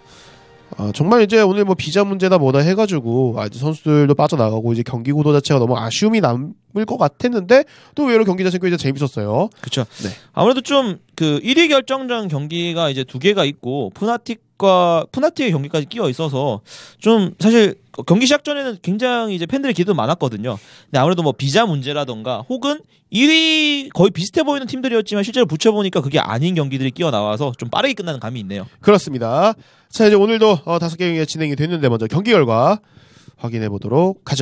어, 정말 이제 오늘 뭐 비자 문제다 뭐다 해가지고 아, 이제 선수들도 빠져나가고 이제 경기 구도 자체가 너무 아쉬움이 남을 것 같았는데 또 의외로 경기 자체가 이제 재밌었어요. 그렇죠. 네. 아무래도 좀 그 일 위 결정전 경기가 이제 두 개가 있고 푸나틱과 푸나틱의 경기까지 끼어 있어서 좀 사실 경기 시작 전에는 굉장히 이제 팬들의 기대도 많았거든요. 근데 아무래도 뭐 비자 문제라던가 혹은 일 위 거의 비슷해 보이는 팀들이었지만 실제로 붙여보니까 그게 아닌 경기들이 끼어 나와서 좀 빠르게 끝나는 감이 있네요. 그렇습니다. 자, 이제 오늘도 어, 다섯 경기가 진행이 됐는데 먼저 경기 결과 확인해 보도록 하죠.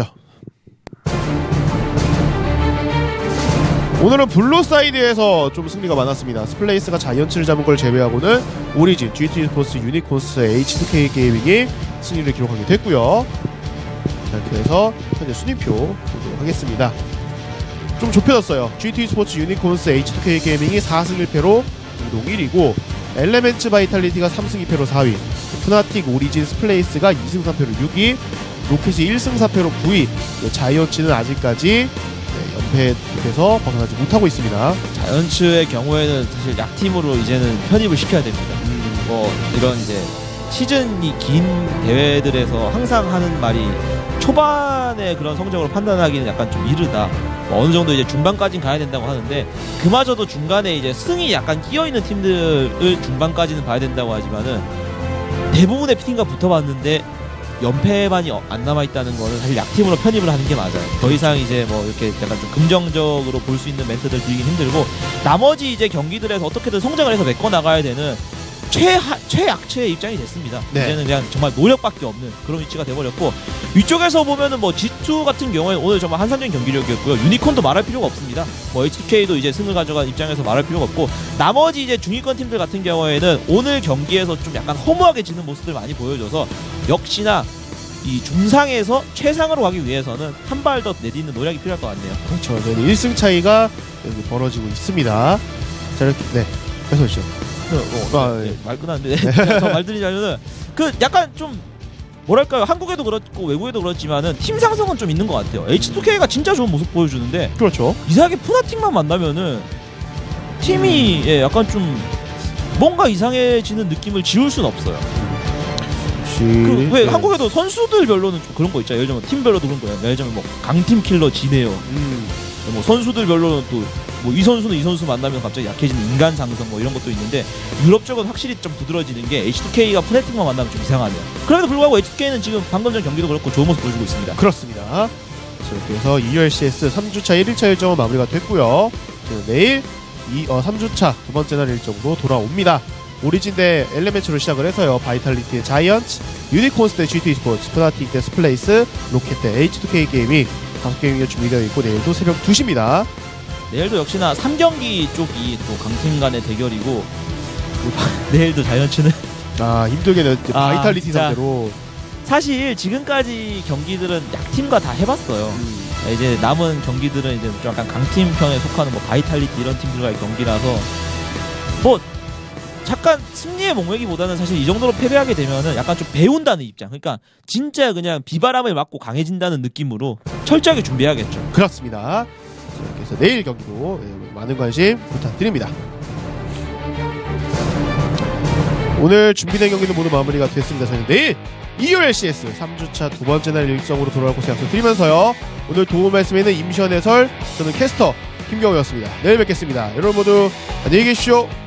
오늘은 블루 사이드에서 좀 승리가 많았습니다. 스플레이스가 자이언츠를 잡은 걸 제외하고는 오리진, 지티 스포츠, 유니콘스, 에이치투케이 게이밍이 승리를 기록하게 됐고요. 자, 이렇게 해서 현재 순위표 보도록 하겠습니다. 좀 좁혀졌어요. 지티 스포츠, 유니콘스, 에이치투케이 게이밍이 사 승 일 패로 공동 일 위고 엘레멘츠 바이탈리티가 삼 승 이 패로 사 위, 푸나틱, 오리진, 스플레이스가 이 승 삼 패로 육 위, 로켓이 일 승 사 패로 구 위, 자이언츠는 아직까지 네, 연패에서 벗어나지 못하고 있습니다. 자이언츠의 경우에는 사실 약팀으로 이제는 편입을 시켜야 됩니다. 음. 뭐 이런 이제 시즌이 긴 대회들에서 항상 하는 말이 초반에 그런 성적으로 판단하기는 약간 좀 이르다. 뭐 어느 정도 이제 중반까지는 가야 된다고 하는데 그마저도 중간에 이제 승이 약간 끼어 있는 팀들을 중반까지는 봐야 된다고 하지만은 대부분의 팀과 붙어봤는데 연패만이 안 남아있다는 거는 사실 약팀으로 편입을 하는 게 맞아요. 더 이상 이제 뭐 이렇게 약간 좀 긍정적으로 볼 수 있는 멘트들 들긴 힘들고 나머지 이제 경기들에서 어떻게든 성장을 해서 메꿔 나가야 되는 최하, 최약체의 입장이 됐습니다. 네. 이제는 그냥 정말 노력밖에 없는 그런 위치가 돼버렸고 위쪽에서 보면은 뭐 지투 같은 경우에 오늘 정말 한산적인 경기력이었고요. 유니콘도 말할 필요가 없습니다. 뭐 에이치케이도 이제 승을 가져간 입장에서 말할 필요가 없고 나머지 이제 중위권 팀들 같은 경우에는 오늘 경기에서 좀 약간 허무하게 지는 모습들 많이 보여줘서 역시나 이 중상에서 최상으로 가기 위해서는 한 발 더 내딛는 노력이 필요할 것 같네요. 그렇죠. 네, 일 승 차이가 여기 벌어지고 있습니다. 자, 이렇게 네, 뺏어주죠. 어, 아, 네, 네. 말 끊었는데 네. 말 드리자면은 그 약간 좀 뭐랄까요, 한국에도 그렇고 외국에도 그렇지만은 팀 상성은 좀 있는 것 같아요. 에이치 투 케이가 진짜 좋은 모습 보여주는데 그렇죠. 이상하게 푸나틱만 만나면은 팀이 예, 약간 좀 뭔가 이상해지는 느낌을 지울 수는 없어요. 그, 왜 네. 한국에도 선수들별로는 좀 그런 거 있잖아요. 예를 들면 팀별로도 그런 거예요. 예를 들면 뭐 강팀 킬러 지네요. 음. 뭐 선수들별로는 또 뭐 이 선수는 이 선수 만나면 갑자기 약해지는 인간 상성 뭐 이런 것도 있는데 유럽 쪽은 확실히 좀 부드러지는 게 에이치 투 케이가 푸네틱만 만나면 좀 이상하네요. 그럼에도 불구하고 에이치 투 케이는 지금 방금 전 경기도 그렇고 좋은 모습 보여주고 있습니다. 그렇습니다. 자, 이렇게 해서 이유엘씨에스 삼 주차 일 일차 일정은 마무리가 됐고요. 내일 이, 어, 삼 주차 두 번째 날 일정으로 돌아옵니다. 오리진 대 엘리멘츠로 시작을 해서요. 바이탈리티 대 자이언츠, 유니콘스 대 지티 스포츠, 푸나틱 대 스플레이스, 로켓 대 에이치 투 케이 게이밍 다섯 게임이 준비되어 있고 내일도 새벽 두 시입니다. 내일도 역시나 삼 경기 쪽이 또 강팀 간의 대결이고 내일도 자이언츠는 아 힘들게는 아, 바이탈리티 진짜. 상대로 사실 지금까지 경기들은 약팀과 다 해봤어요. 음. 이제 남은 경기들은 이제 좀 약간 강팀 편에 속하는 뭐 바이탈리티 이런 팀들과의 경기라서 뭐 잠깐 승리의 목매기보다는 사실 이 정도로 패배하게 되면은 약간 좀 배운다는 입장. 그러니까 진짜 그냥 비바람을 맞고 강해진다는 느낌으로 철저하게 준비해야겠죠. 그렇습니다. 자, 이렇게 해서 내일 경기도 많은 관심 부탁드립니다. 오늘 준비된 경기는 모두 마무리가 됐습니다. 저희는 내일 이유엘씨에스 삼 주차 두 번째 날 일정으로 돌아올 것을 약속드리면서요. 오늘 도움 말씀에는 임시원 해설, 저는 캐스터 김경호였습니다. 내일 뵙겠습니다. 여러분 모두 안녕히 계십시오.